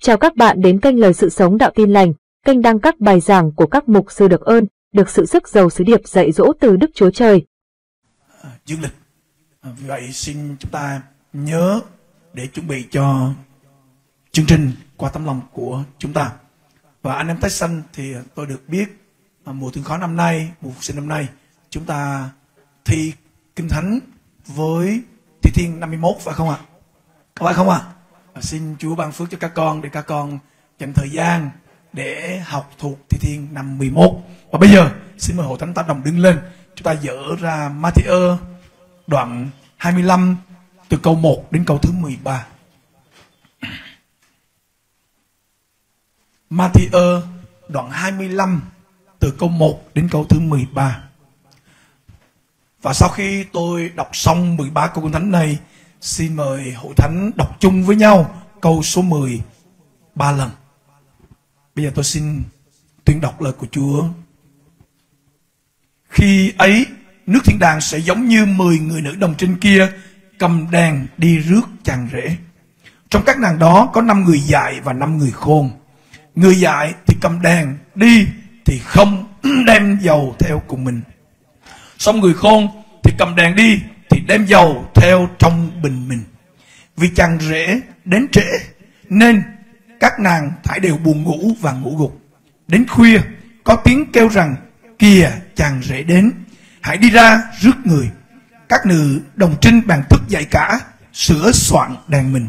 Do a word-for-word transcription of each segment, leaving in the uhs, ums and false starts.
Chào các bạn đến kênh Lời Sự Sống Đạo Tin Lành, kênh đăng các bài giảng của các mục sư được ơn, được sự sức giàu sứ điệp dạy dỗ từ Đức Chúa Trời. À, dương lịch. À, vì vậy xin chúng ta nhớ để chuẩn bị cho chương trình qua tấm lòng của chúng ta. Và anh em tái sanh thì tôi được biết à, mùa thương khó năm nay, mùa phục sinh năm nay, chúng ta thi Kinh Thánh với Thi Thiên năm mươi mốt phải không ạ? Có phải không ạ? À, xin Chúa ban phước cho các con để các con dành thời gian để học thuộc Thi Thiên năm mươi mốt. Và bây giờ xin mời hội thánh ta đồng đứng lên. Chúng ta dở ra Ma-thi-ơ đoạn hai mươi lăm từ câu một đến câu thứ mười ba. Ma-thi-ơ đoạn hai mươi lăm từ câu một đến câu thứ mười ba. Và sau khi tôi đọc xong mười ba câu Kinh Thánh này, xin mời hội thánh đọc chung với nhau câu số mười ba lần. Bây giờ tôi xin tuyên đọc lời của Chúa. Khi ấy, nước thiên đàng sẽ giống như mười người nữ đồng trinh kia cầm đèn đi rước chàng rể. Trong các nàng đó có năm người dại và năm người khôn. Người dại thì cầm đèn đi thì không đem dầu theo cùng mình. Xong người khôn thì cầm đèn đi thì đem dầu theo trong bình mình. Vì chàng rể đến trễ nên các nàng thải đều buồn ngủ và ngủ gục. Đến khuya có tiếng kêu rằng: kìa, chàng rể đến, hãy đi ra rước người. Các nữ đồng trinh bèn thức dậy cả, sửa soạn đèn mình.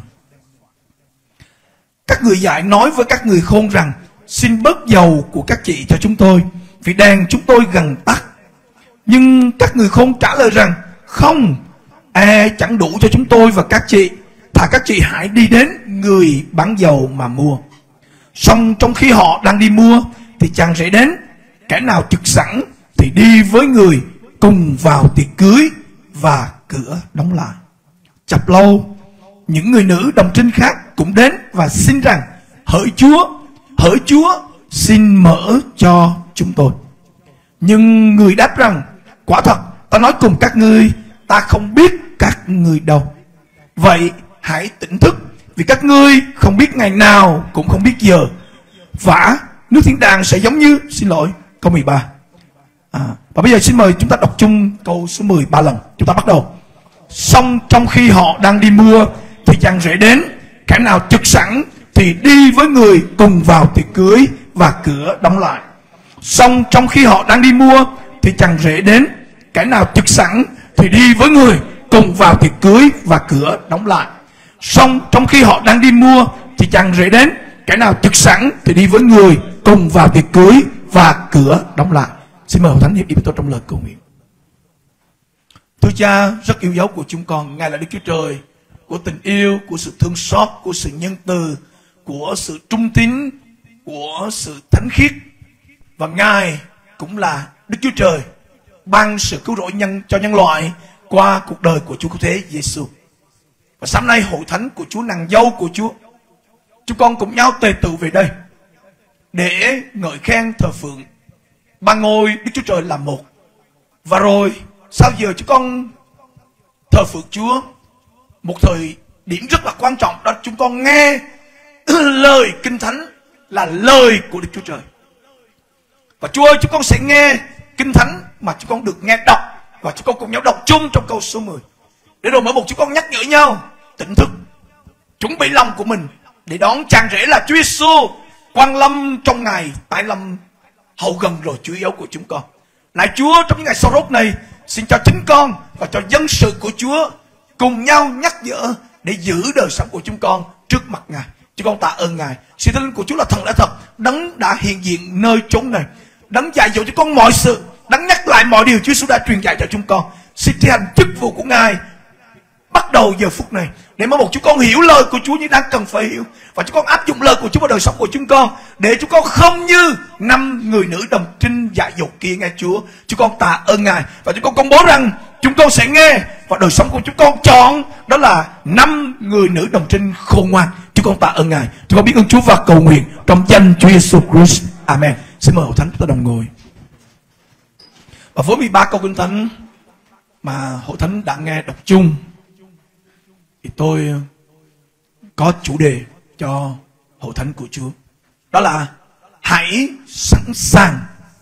Các người dại nói với các người khôn rằng: xin bớt dầu của các chị cho chúng tôi, vì đèn chúng tôi gần tắt. Nhưng các người khôn trả lời rằng: không, e chẳng đủ cho chúng tôi và các chị, thà các chị hãy đi đến người bán dầu mà mua. Song trong khi họ đang đi mua thì chàng rể đến, kẻ nào trực sẵn thì đi với người cùng vào tiệc cưới, và cửa đóng lại. Chập lâu, những người nữ đồng trinh khác cũng đến và xin rằng: hỡi Chúa, hỡi Chúa, xin mở cho chúng tôi. Nhưng người đáp rằng: quả thật ta nói cùng các ngươi, ta không biết các ngươi đâu. Vậy hãy tỉnh thức, vì các ngươi không biết ngày nào, cũng không biết giờ. Vả nước thiên đàng sẽ giống như, xin lỗi, câu mười ba. À, và bây giờ xin mời chúng ta đọc chung câu số mười ba lần. Chúng ta bắt đầu. Xong trong khi họ đang đi mua thì chàng rể đến, kẻ nào trực sẵn thì đi với người cùng vào tiệc cưới, và cửa đóng lại. Xong trong khi họ đang đi mua thì chàng rể đến, kẻ nào trực sẵn thì đi với người cùng vào tiệc cưới, và cửa đóng lại. Xong trong khi họ đang đi mua thì chàng rể đến, kẻ nào trực sẵn thì đi với người cùng vào tiệc cưới, và cửa đóng lại. Xin mời hội thánh hiệp đi với tôi trong lời cầu nguyện. Thưa Cha rất yêu dấu của chúng con, Ngài là Đức Chúa Trời của tình yêu, của sự thương xót, của sự nhân từ, của sự trung tín, của sự thánh khiết. Và Ngài cũng là Đức Chúa Trời ban sự cứu rỗi nhân cho nhân loại qua cuộc đời của Chúa Cứu Thế Giêsu. Và sáng nay hội thánh của Chúa, nàng dâu của Chúa, chúng con cùng nhau tề tựu về đây để ngợi khen thờ phượng ba ngôi Đức Chúa Trời là một. Và rồi sau giờ chúng con thờ phượng Chúa, một thời điểm rất là quan trọng đó chúng con nghe lời Kinh Thánh là lời của Đức Chúa Trời. Và Chúa ơi, chúng con sẽ nghe Kinh Thánh mà chúng con được nghe đọc, và chúng con cùng nhau đọc chung trong câu số mười. Để rồi mỗi một chúng con nhắc nhở nhau tỉnh thức, chuẩn bị lòng của mình để đón chàng rể là Chúa Giêsu quang lâm trong ngày tái lâm hầu gần rồi Chúa yêu của chúng con. Lại Chúa, trong những ngày sau rốt này, xin cho chính con và cho dân sự của Chúa cùng nhau nhắc nhở để giữ đời sống của chúng con trước mặt Ngài. Chúng con tạ ơn Ngài. Sự thánh linh của Chúa là thần đã thật, đấng đã hiện diện nơi chốn này, đấng dạy dỗ cho con mọi sự, đấng nhắc lại mọi điều Chúa Giêsu đã truyền dạy cho chúng con. Xin thi hành chức vụ của Ngài bắt đầu giờ phút này, để mỗi một chúng con hiểu lời của Chúa như đang cần phải hiểu, và chúng con áp dụng lời của Chúa vào đời sống của chúng con, để chúng con không như năm người nữ đồng trinh dại dột kia. Nghe Chúa, chúng con tạ ơn Ngài, và chúng con công bố rằng chúng con sẽ nghe, và đời sống của chúng con chọn đó là năm người nữ đồng trinh khôn ngoan. Chúng con tạ ơn Ngài, chúng con biết ơn Chúa và cầu nguyện trong danh Chúa Giêsu Christ. Amen. Xin mời hội thánh chúng ta đồng ngồi. Và với mười ba câu Kinh Thánh mà hội thánh đã nghe đọc chung, thì tôi có chủ đề cho hội thánh của Chúa. Đó là hãy sẵn sàng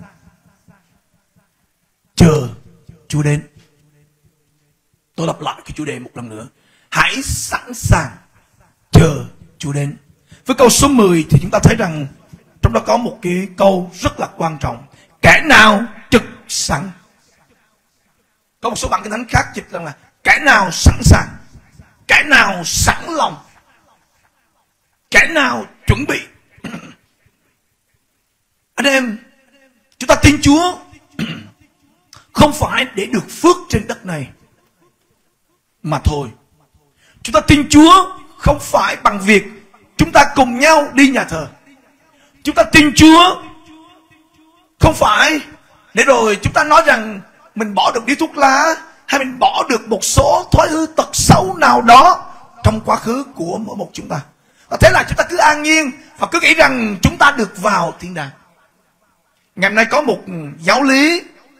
chờ Chúa đến. Tôi lặp lại cái chủ đề một lần nữa. Hãy sẵn sàng chờ Chúa đến. Với câu số mười thì chúng ta thấy rằng trong đó có một cái câu rất là quan trọng. Kẻ nào trực sẵn. Có một số bản kinh thánh khác dịch rằng là kẻ nào sẵn sàng, kẻ nào sẵn lòng, kẻ nào chuẩn bị. Anh em, chúng ta tin Chúa không phải để được phước trên đất này mà thôi. Chúng ta tin Chúa không phải bằng việc chúng ta cùng nhau đi nhà thờ. Chúng ta tin Chúa không phải để rồi chúng ta nói rằng mình bỏ được đi thuốc lá, hay mình bỏ được một số thói hư tật xấu nào đó trong quá khứ của mỗi một chúng ta. Và thế là chúng ta cứ an nhiên và cứ nghĩ rằng chúng ta được vào thiên đàng. Ngày hôm nay có một giáo lý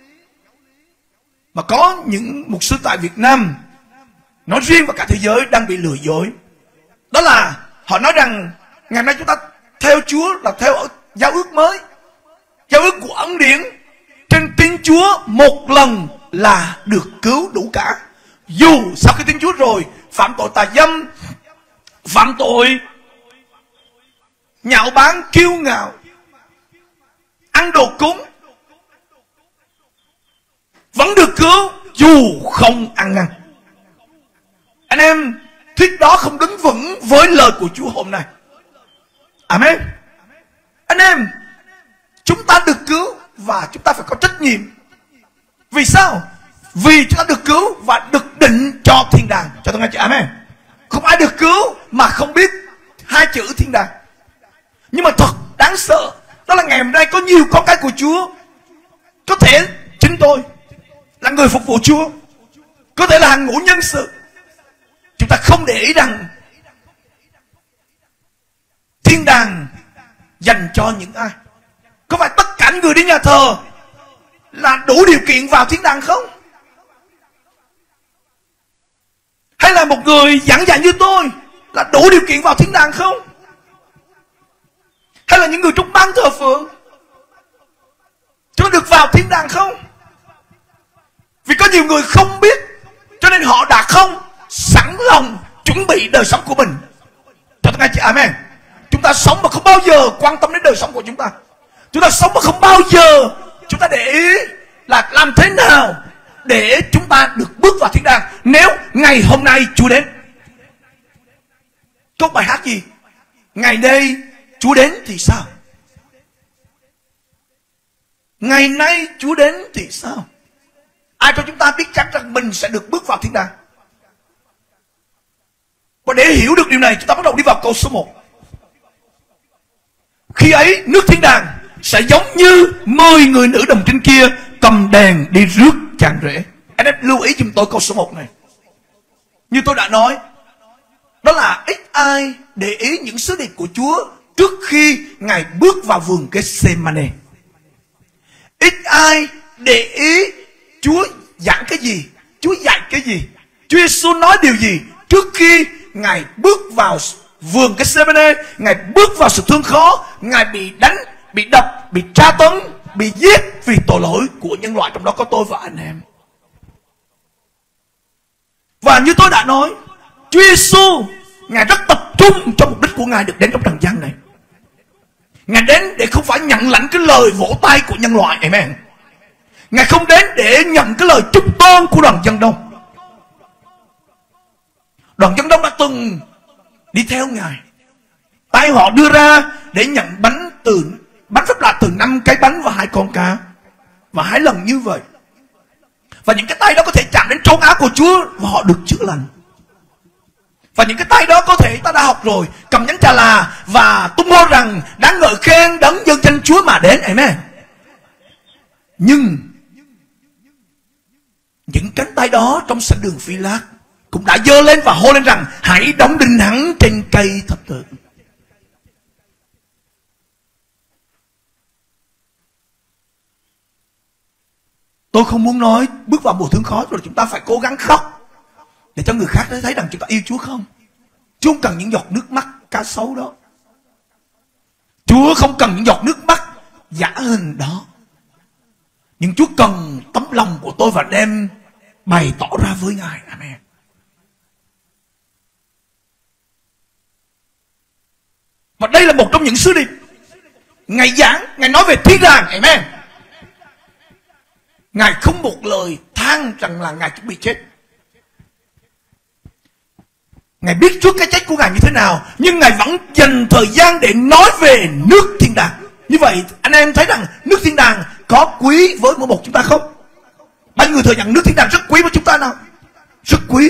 mà có những mục sư tại Việt Nam nói riêng và cả thế giới đang bị lừa dối. Đó là họ nói rằng ngày nay chúng ta theo Chúa là theo giao ước mới, giao ước của ân điển. Trên tin Chúa một lần là được cứu đủ cả. Dù sau khi tin Chúa rồi phạm tội tà dâm, phạm tội nhạo báng, kiêu ngạo, ăn đồ cúng, vẫn được cứu dù không ăn năn. Anh em, thuyết đó không đứng vững với lời của Chúa hôm nay. Amen. Anh em, chúng ta được cứu và chúng ta phải có trách nhiệm. Vì sao? Vì chúng ta được cứu và được định cho thiên đàng. Cho tôi nghe chữ amen. Không ai được cứu mà không biết hai chữ thiên đàng. Nhưng mà thật đáng sợ, đó là ngày hôm nay có nhiều con cái của Chúa, có thể chính tôi là người phục vụ Chúa, có thể là hàng ngũ nhân sự, chúng ta không để ý rằng thiên đàng dành cho những ai. Có phải tất cả người đi nhà thờ là đủ điều kiện vào thiên đàng không? Hay là một người giảng dạy như tôi là đủ điều kiện vào thiên đàng không? Hay là những người trong ban thờ phượng chúng được vào thiên đàng không? Vì có nhiều người không biết, cho nên họ đã không sẵn lòng chuẩn bị đời sống của mình. Cho tôi nghe chị amen. Chúng ta sống mà không bao giờ quan tâm đến đời sống của chúng ta. Chúng ta sống mà không bao giờ chúng ta để ý là làm thế nào để chúng ta được bước vào thiên đàng nếu ngày hôm nay Chúa đến. Có bài hát gì? Ngày đây Chúa đến thì sao? Ngày nay Chúa đến thì sao? Ai cho chúng ta biết chắc rằng mình sẽ được bước vào thiên đàng? Và để hiểu được điều này, chúng ta bắt đầu đi vào câu số một. Khi ấy nước thiên đàng sẽ giống như mười người nữ đồng trinh kia cầm đèn đi rước chàng rể. Anh em lưu ý giùm tôi câu số một này. Như tôi đã nói, đó là ít ai để ý những sứ điệp của Chúa trước khi Ngài bước vào vườn Gethsemane. Ít ai để ý Chúa giảng cái gì, Chúa dạy cái gì, Chúa Giêsu nói điều gì trước khi Ngài bước vào vườn Gethsemane. Ngài bước vào sự thương khó, Ngài bị đánh, bị đập, bị tra tấn, bị giết vì tội lỗi của nhân loại, trong đó có tôi và anh em. Và như tôi đã nói, Chúa Giêsu Ngài rất tập trung cho mục đích của Ngài được đến trong trần gian này. Ngài đến để không phải nhận lãnh cái lời vỗ tay của nhân loại. Amen. Ngài không đến để nhận cái lời chúc tôn của đoàn dân đông. Đoàn dân đông đã từng đi theo Ngài, tay họ đưa ra để nhận bánh từ bánh phép lạ từ năm cái bánh và hai con cá, và hai lần như vậy. Và những cái tay đó có thể chạm đến trôn áo của Chúa và họ được chữa lành. Và những cái tay đó có thể ta đã học rồi, cầm nhánh trà là và tung hô rằng đáng ngợi khen đấng dân danh Chúa mà đến. Amen. Nhưng những cánh tay đó trong sảnh đường Phi-lát cũng đã giơ lên và hô lên rằng hãy đóng đinh hắn trên cây thập tự. Tôi không muốn nói bước vào mùa thương khó rồi chúng ta phải cố gắng khóc để cho người khác thấy rằng chúng ta yêu Chúa không. Chúa không cần những giọt nước mắt cá sấu đó. Chúa không cần những giọt nước mắt giả hình đó, nhưng Chúa cần tấm lòng của tôi và đem bày tỏ ra với Ngài. Amen. Và đây là một trong những sứ điệp Ngài giảng, Ngài nói về thiên đàng. Amen. Ngài không một lời than rằng là Ngài chuẩn bị chết. Ngài biết trước cái chết của Ngài như thế nào, nhưng Ngài vẫn dành thời gian để nói về nước thiên đàng. Như vậy anh em thấy rằng nước thiên đàng có quý với mỗi một chúng ta không? Bao nhiêu người thừa nhận nước thiên đàng rất quý với chúng ta nào? Rất quý.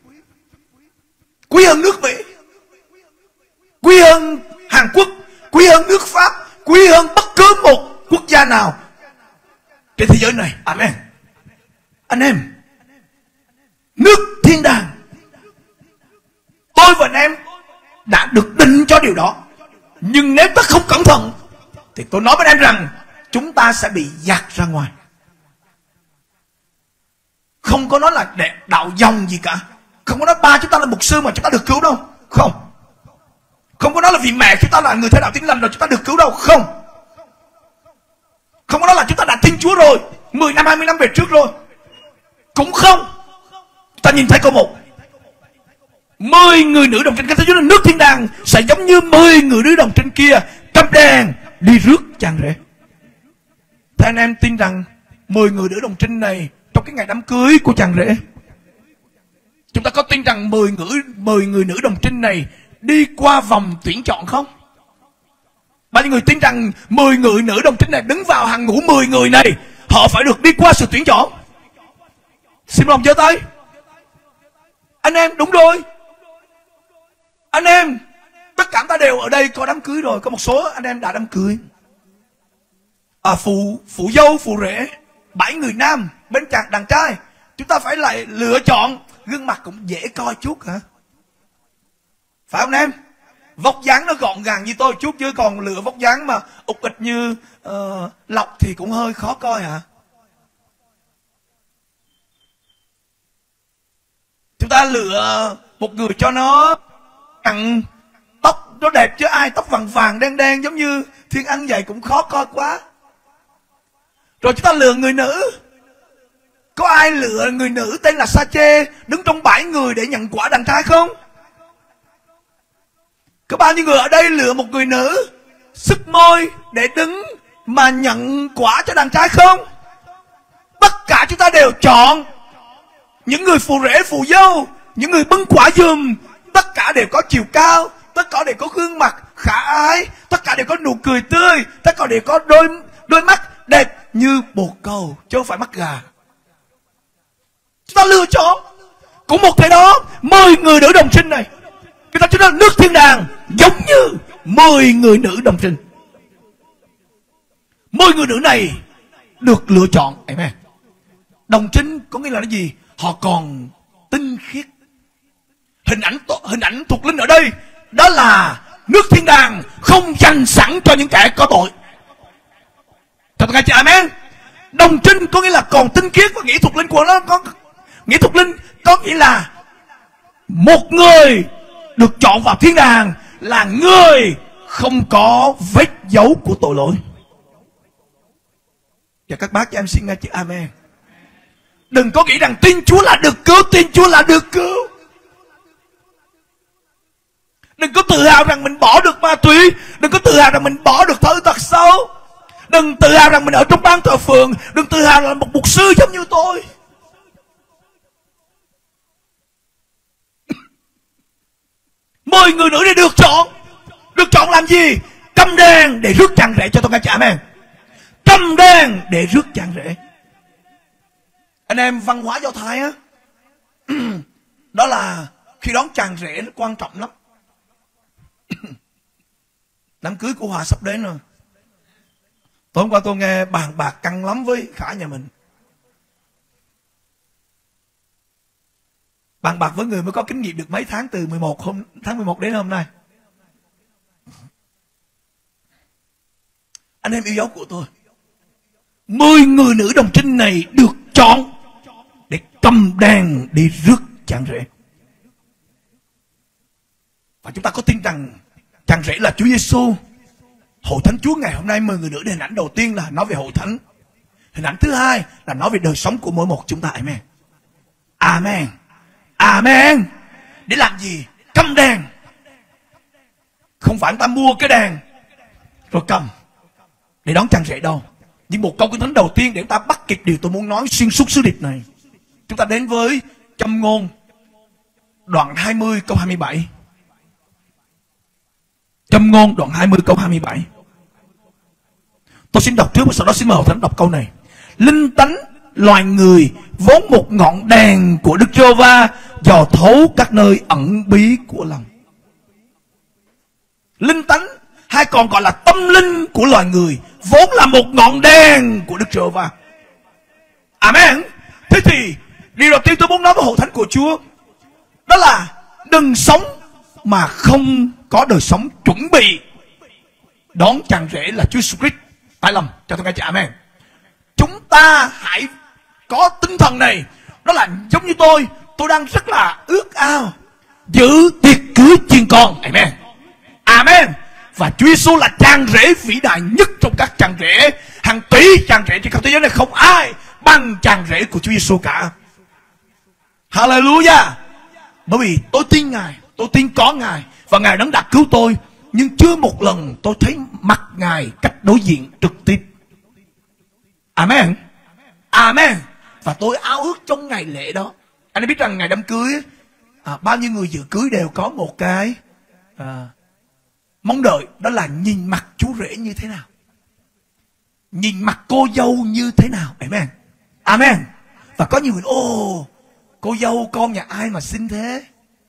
Quý hơn nước Mỹ, quý hơn Hàn Quốc, quý hơn nước Pháp, quý hơn bất cứ một quốc gia nào trên thế giới này. Amen. Anh em, nước thiên đàng, tôi và anh em đã được định cho điều đó. Nhưng nếu ta không cẩn thận thì tôi nói với anh em rằng chúng ta sẽ bị dạt ra ngoài. Không có nói là để đạo dòng gì cả. Không có nói ba chúng ta là mục sư mà chúng ta được cứu đâu. Không. Không có nói là vì mẹ chúng ta là người theo đạo Tin Lành rồi chúng ta được cứu đâu. Không. Không có nói là chúng ta đã tin Chúa rồi, mười năm, hai mươi năm về trước rồi. Cũng không. Ta nhìn thấy câu một, mười người nữ đồng trinh, cái thế giới nước thiên đàng sẽ giống như mười người nữ đồng trinh kia cầm đèn đi rước chàng rể. Thế anh em tin rằng mười người nữ đồng trinh này trong cái ngày đám cưới của chàng rể, chúng ta có tin rằng mười người, mười người nữ đồng trinh này đi qua vòng tuyển chọn không? Bao nhiêu người tin rằng mười người nữ đồng trinh này đứng vào hàng ngũ mười người này, họ phải được đi qua sự tuyển chọn? Xin lòng giơ tay. Anh em, đúng rồi. Anh em, tất cả ta đều ở đây có đám cưới rồi. Có một số anh em đã đám cưới. À, phụ, phụ dâu, phụ rể, bảy người nam bên chàng đàn trai. Chúng ta phải lại lựa chọn gương mặt cũng dễ coi chút hả? Phải không em? Vóc dáng nó gọn gàng như tôi chút, chứ còn lựa vóc dáng mà ục ịch như uh, Lộc thì cũng hơi khó coi hả? Chúng ta lựa một người cho nó cặn tóc nó đẹp, chứ ai tóc vàng vàng đen đen giống như Thiên Ân vậy cũng khó coi quá. Rồi chúng ta lựa người nữ. Có ai lựa người nữ tên là Sa Chê đứng trong bảy người để nhận quả đàn trai không? Có bao nhiêu người ở đây lựa một người nữ sức môi để đứng mà nhận quả cho đàn trai không? Tất cả chúng ta đều chọn những người phù rể, phù dâu, những người bưng quả giùm. Tất cả đều có chiều cao, tất cả đều có gương mặt khả ái, tất cả đều có nụ cười tươi, tất cả đều có đôi đôi mắt đẹp như bồ câu, chứ không phải mắt gà. Chúng ta lựa chọn. Cũng một thời đó, mười người nữ đồng trinh này, người ta chúng ta nước thiên đàng giống như mười người nữ đồng trinh. Mười người nữ này được lựa chọn. Amen. Đồng trinh có nghĩa là cái gì? Họ còn tinh khiết. Hình ảnh hình ảnh thuộc linh ở đây đó là nước thiên đàng không dành sẵn cho những kẻ có tội. Cho tôi nghe chị amen. Đồng trinh có nghĩa là còn tinh khiết, và nghĩa thuộc linh của nó có nghĩa thuộc linh có nghĩa là một người được chọn vào thiên đàng là người không có vết dấu của tội lỗi. Và các bác cho em xin nghe chữ amen. Đừng có nghĩ rằng tin Chúa là được cứu, tin Chúa là được cứu. Đừng có tự hào rằng mình bỏ được ma túy, đừng có tự hào rằng mình bỏ được thói tật xấu, đừng tự hào rằng mình ở trong ban thờ phượng, đừng tự hào là một mục sư giống như tôi. Mười người nữ để được chọn. Được chọn làm gì? Cầm đèn để rước chàng rể. Cho tôi nghe chả amen. Cầm đèn để rước chàng rể. Anh em, văn hóa Do Thái á, đó là khi đón chàng rể nó quan trọng lắm. Đám cưới của Hòa sắp đến rồi. Tối hôm qua tôi nghe bàn bạc căng lắm với Khả nhà mình. Bàn bạc với người mới có kinh nghiệm được mấy tháng, từ mười một hôm, tháng mười một đến hôm nay. Anh em yêu dấu của tôi, mười người nữ đồng trinh này được chọn để cầm đèn đi rước chàng rể. Và chúng ta có tin rằng chàng rể là Chúa Giêsu. Hội thánh Chúa ngày hôm nay mời người nữa đến hình ảnh đầu tiên là nói về hội thánh. Hình ảnh thứ hai là nói về đời sống của mỗi một chúng ta. Amen. Amen. Amen. Để làm gì? Cầm đàn. Không phải người ta mua cái đàn rồi cầm để đón chàng rể đâu. Nhưng một câu kinh thánh đầu tiên để chúng ta bắt kịp điều tôi muốn nói xuyên suốt sứ điệp này. Chúng ta đến với Châm Ngôn đoạn hai mươi câu hai mươi bảy. Châm Ngôn đoạn hai mươi câu hai mươi bảy. Tôi xin đọc trước và sau đó xin mời hội thánh đọc câu này. Linh tánh loài người vốn một ngọn đèn của Đức Giê-hô-va, dò thấu các nơi ẩn bí của lòng. Linh tánh hay còn gọi là tâm linh của loài người vốn là một ngọn đèn của Đức Giê-hô-va. Amen. Thế thì điều đầu tiên tôi muốn nói với hội thánh của Chúa đó là đừng sống mà không có đời sống chuẩn bị đón chàng rể là Chúa Jesus Christ. Tại lầm cho tôi nghe chị. Amen. Chúng ta hãy có tinh thần này. Đó là giống như tôi Tôi đang rất là ước ao giữ tiệc cưới chiên con. Amen. Amen. Và Chúa Giêsu là chàng rể vĩ đại nhất trong các chàng rể. Hàng tỷ chàng rể trên khắp thế giới này không ai bằng chàng rể của Chúa Giêsu cả. Hallelujah. Bởi vì tôi tin Ngài, tôi tin có Ngài và Ngài đấng đã cứu tôi, nhưng chưa một lần tôi thấy mặt Ngài cách đối diện trực tiếp. Amen. Amen. Và tôi ao ước trong ngày lễ đó. Anh biết rằng ngày đám cưới à, bao nhiêu người dự cưới đều có một cái à, mong đợi, đó là nhìn mặt chú rể như thế nào, nhìn mặt cô dâu như thế nào. Amen. Amen. Và có nhiều người ô cô dâu con nhà ai mà xinh thế,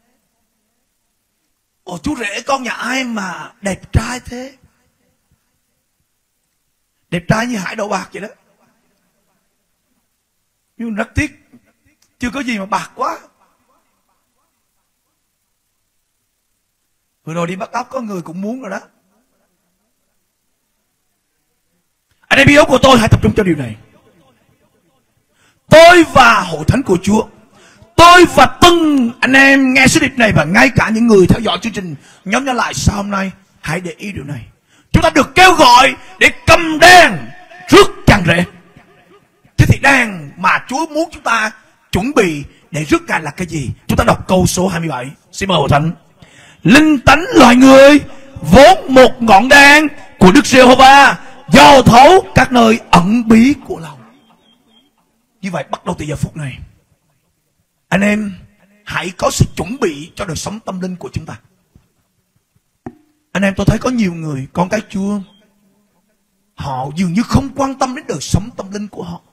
ồ chú rể con nhà ai mà đẹp trai thế, đẹp trai như hải đậu bạc vậy đó. Nhưng rất tiếc chưa có gì mà bạc quá. Vừa rồi đi bắt ốc có người cũng muốn rồi đó. Anh em yêu của tôi hãy tập trung cho điều này. Tôi và hội thánh của Chúa, tôi và từng anh em nghe sứ điệp này và ngay cả những người theo dõi chương trình nhóm Nhân Lại sau hôm nay, hãy để ý điều này. Chúng ta được kêu gọi để cầm đèn rước chàng rể. Thế thì đèn mà Chúa muốn chúng ta chuẩn bị để rước Ngài là cái gì? Chúng ta đọc câu số hai mươi bảy. Xin mời hội thánh. Linh tánh loài người vốn một ngọn đèn của Đức Giê-hô-va, dò thấu các nơi ẩn bí của lòng. Như vậy bắt đầu từ giờ phút này, anh em hãy có sự chuẩn bị cho đời sống tâm linh của chúng ta. Anh em, tôi thấy có nhiều người con cái Chúa, họ dường như không quan tâm đến đời sống tâm linh của họ.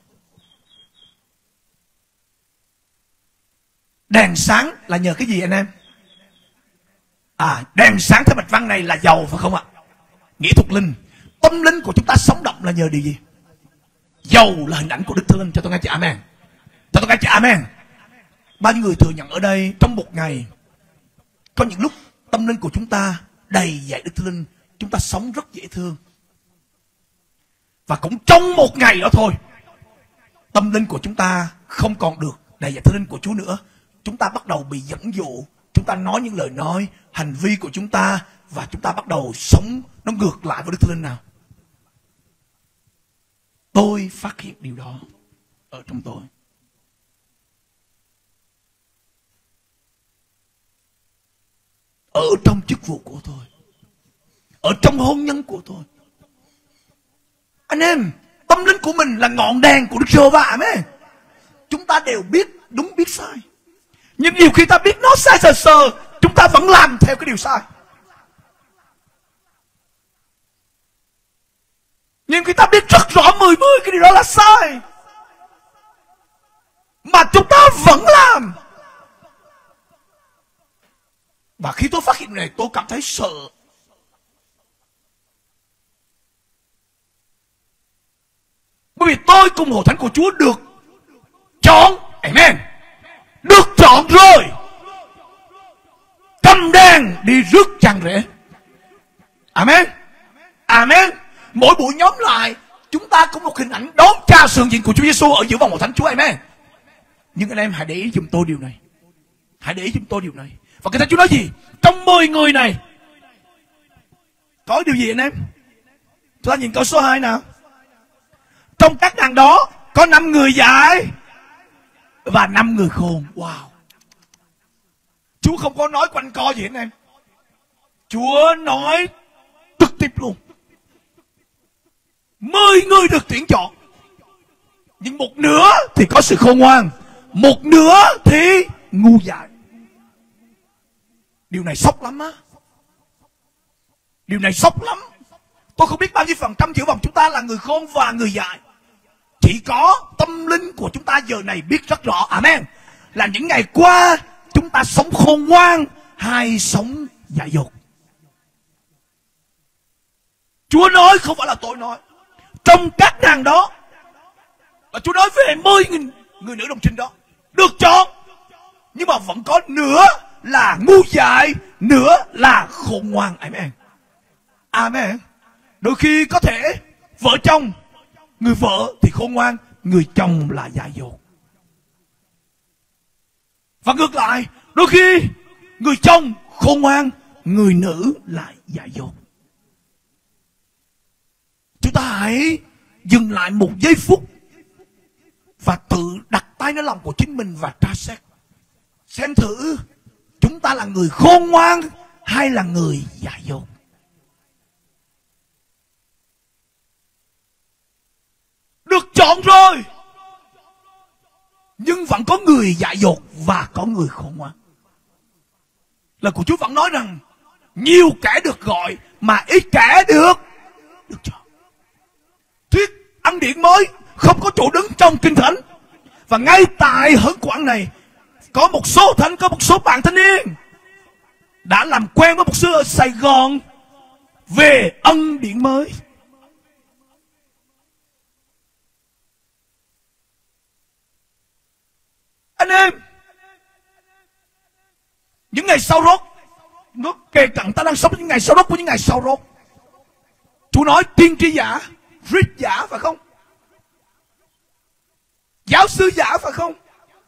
Đèn sáng là nhờ cái gì anh em? À, đèn sáng theo mạch văn này là dầu phải không ạ? Nghĩa thuật linh. Tâm linh của chúng ta sống động là nhờ điều gì? Dầu là hình ảnh của Đức Thánh Linh. Cho tôi nghe chị amen. Cho tôi nghe chị amen. Bao nhiêu người thừa nhận ở đây trong một ngày có những lúc tâm linh của chúng ta đầy dạy Đức Thánh Linh, chúng ta sống rất dễ thương. Và cũng trong một ngày đó thôi, tâm linh của chúng ta không còn được đầy dạy Thánh Linh của Chúa nữa. Chúng ta bắt đầu bị dẫn dụ, chúng ta nói những lời nói, hành vi của chúng ta, và chúng ta bắt đầu sống nó ngược lại với Đức Thánh Linh nào. Tôi phát hiện điều đó ở trong tôi. Ở trong chức vụ của tôi, ở trong hôn nhân của tôi. Anh em, tâm linh của mình là ngọn đèn của Đức Giê-hô-va. Amen. Chúng ta đều biết đúng biết sai, nhưng nhiều khi ta biết nó sai sờ sờ, chúng ta vẫn làm theo cái điều sai. Nhưng khi ta biết rất rõ mười mươi cái điều đó là sai, mà chúng ta vẫn làm. Và khi tôi phát hiện này, tôi cảm thấy sợ. Bởi vì tôi cùng hội thánh của Chúa được chọn. Amen. Được chọn rồi, cầm đèn đi rước chàng rể. Amen. Amen. Mỗi buổi nhóm lại, chúng ta có một hình ảnh đón chào sự hiện diện của Chúa Giêsu ở giữa vòng hội thánh Chúa. Amen. Nhưng anh em hãy để ý giùm tôi điều này. Hãy để ý giùm tôi điều này. Và cái thánh Chúa nói gì? Trong mười người này có điều gì anh em? Chúng ta nhìn câu số hai nào. Trong các nàng đó có năm người dại và năm người khôn. Wow. Chúa không có nói quanh co gì hết anh em. Chúa nói trực tiếp luôn. Mười người được tuyển chọn, nhưng một nửa thì có sự khôn ngoan, một nửa thì ngu dại. Điều này sốc lắm á. Điều này sốc lắm. Tôi không biết bao nhiêu phần trăm giữa vòng chúng ta là người khôn và người dại. Chỉ có tâm linh của chúng ta giờ này biết rất rõ, amen, là những ngày qua chúng ta sống khôn ngoan hay sống dại dột. Chúa nói không phải là tôi nói. Trong các nàng đó, và Chúa nói về mười nghìn người nữ đồng trinh đó được chọn, nhưng mà vẫn có nửa là ngu dại, nửa là khôn ngoan. Amen. Amen. Đôi khi có thể vợ chồng, người vợ thì khôn ngoan, người chồng là dại dột. Và ngược lại, đôi khi người chồng khôn ngoan, người nữ lại dại dột. Chúng ta hãy dừng lại một giây phút và tự đặt tay lên lòng của chính mình và tra xét. Xem thử chúng ta là người khôn ngoan hay là người dại dột. Được chọn rồi, nhưng vẫn có người dại dột và có người khôn ngoan. Lời của Chúa vẫn nói rằng nhiều kẻ được gọi mà ít kẻ được được chọn. Thuyết ân điển mới không có chỗ đứng trong Kinh Thánh. Và ngay tại Hớn Quảng này có một số thánh, có một số bạn thanh niên đã làm quen với một sư ở Sài Gòn về ân điển mới. Anh em, những ngày sau rốt, nó kề cận ta đang sống những ngày sau rốt của những ngày sau rốt. Chúa nói tiên tri giả, rít giả phải không? Giáo sư giả phải không?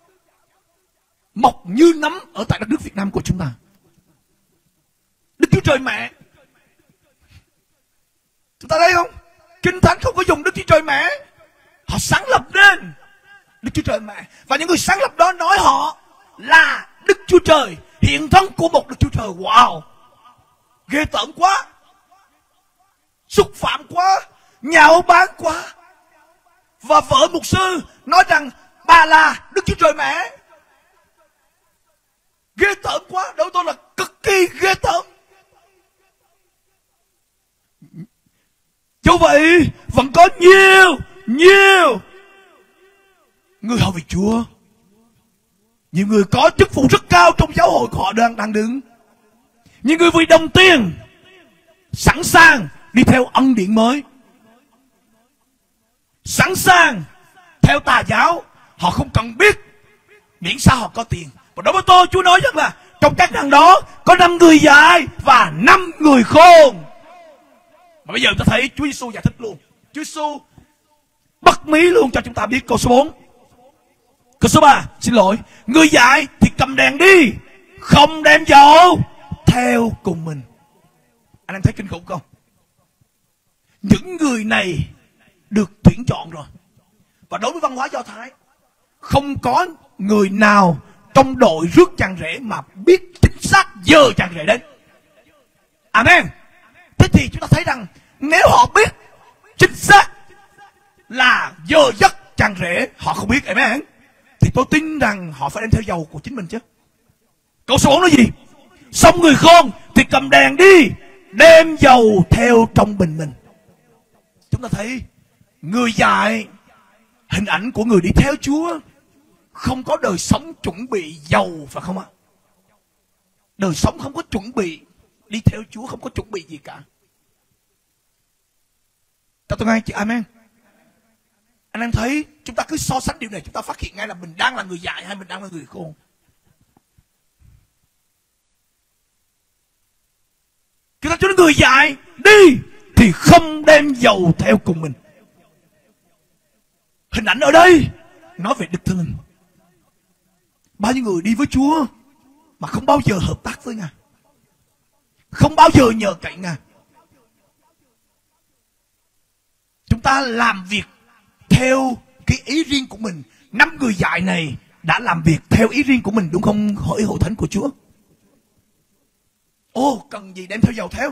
Mọc như nấm ở tại đất nước Việt Nam của chúng ta. Đức Chúa Trời Mẹ, chúng ta thấy không? Kinh Thánh không có dùng Đức Chúa Trời Mẹ, họ sáng lập nên Đức Chúa Trời Mẹ. Và những người sáng lập đó nói họ là Đức Chúa Trời, hiện thân của một Đức Chúa Trời. Wow, ghê tởm quá, xúc phạm quá, nhạo báng quá. Và vợ mục sư nói rằng bà là Đức Chúa Trời Mẹ. Ghê tởm quá, đối với tôi là cực kỳ ghê tởm. Dù vậy vẫn có nhiều nhiều người hầu việc Chúa, nhiều người có chức vụ rất cao trong giáo hội của họ đang đang đứng, nhiều người vì đồng tiền sẵn sàng đi theo ân điển mới, sẵn sàng theo tà giáo. Họ không cần biết, miễn sao họ có tiền. Và đối với tôi, Chúa nói rằng là trong các nàng đó có năm người dại và năm người khôn. Mà bây giờ ta thấy Chúa Giêsu giải thích luôn. Chúa Giêsu bắt mí luôn cho chúng ta biết câu số bốn. Câu số ba, xin lỗi. Người dại thì cầm đèn đi, không đem dầu theo cùng mình. Anh em thấy kinh khủng không? Những người này được tuyển chọn rồi. Và đối với văn hóa Do Thái, không có người nào trong đội rước chàng rể mà biết chính xác giờ chàng rể đến. Amen. Thế thì chúng ta thấy rằng nếu họ biết chính xác là giờ giấc chàng rể họ không biết, amen, thì tôi tin rằng họ phải đem theo dầu của chính mình chứ. Câu số bốn nói gì? Xong người khôn thì cầm đèn đi, đem dầu theo trong bình mình. Chúng ta thấy người dại, hình ảnh của người đi theo Chúa, không có đời sống chuẩn bị dầu, phải không ạ? Đời sống không có chuẩn bị đi theo Chúa, không có chuẩn bị gì cả. Cho tôi nghe chị amen. Anh em thấy chúng ta cứ so sánh điều này, chúng ta phát hiện ngay là mình đang là người dại hay mình đang là người khôn. Chúng ta cho người dại đi thì không đem dầu theo cùng mình. Hình ảnh ở đây nói về Đức Thánh Linh. Bao nhiêu người đi với Chúa mà không bao giờ hợp tác với Ngài, không bao giờ nhờ cậy Ngài. ta làm việc theo cái ý riêng của mình. Năm người dạy này đã làm việc theo ý riêng của mình, đúng không hỏi hội thánh của Chúa? Ô, cần gì đem theo dầu theo?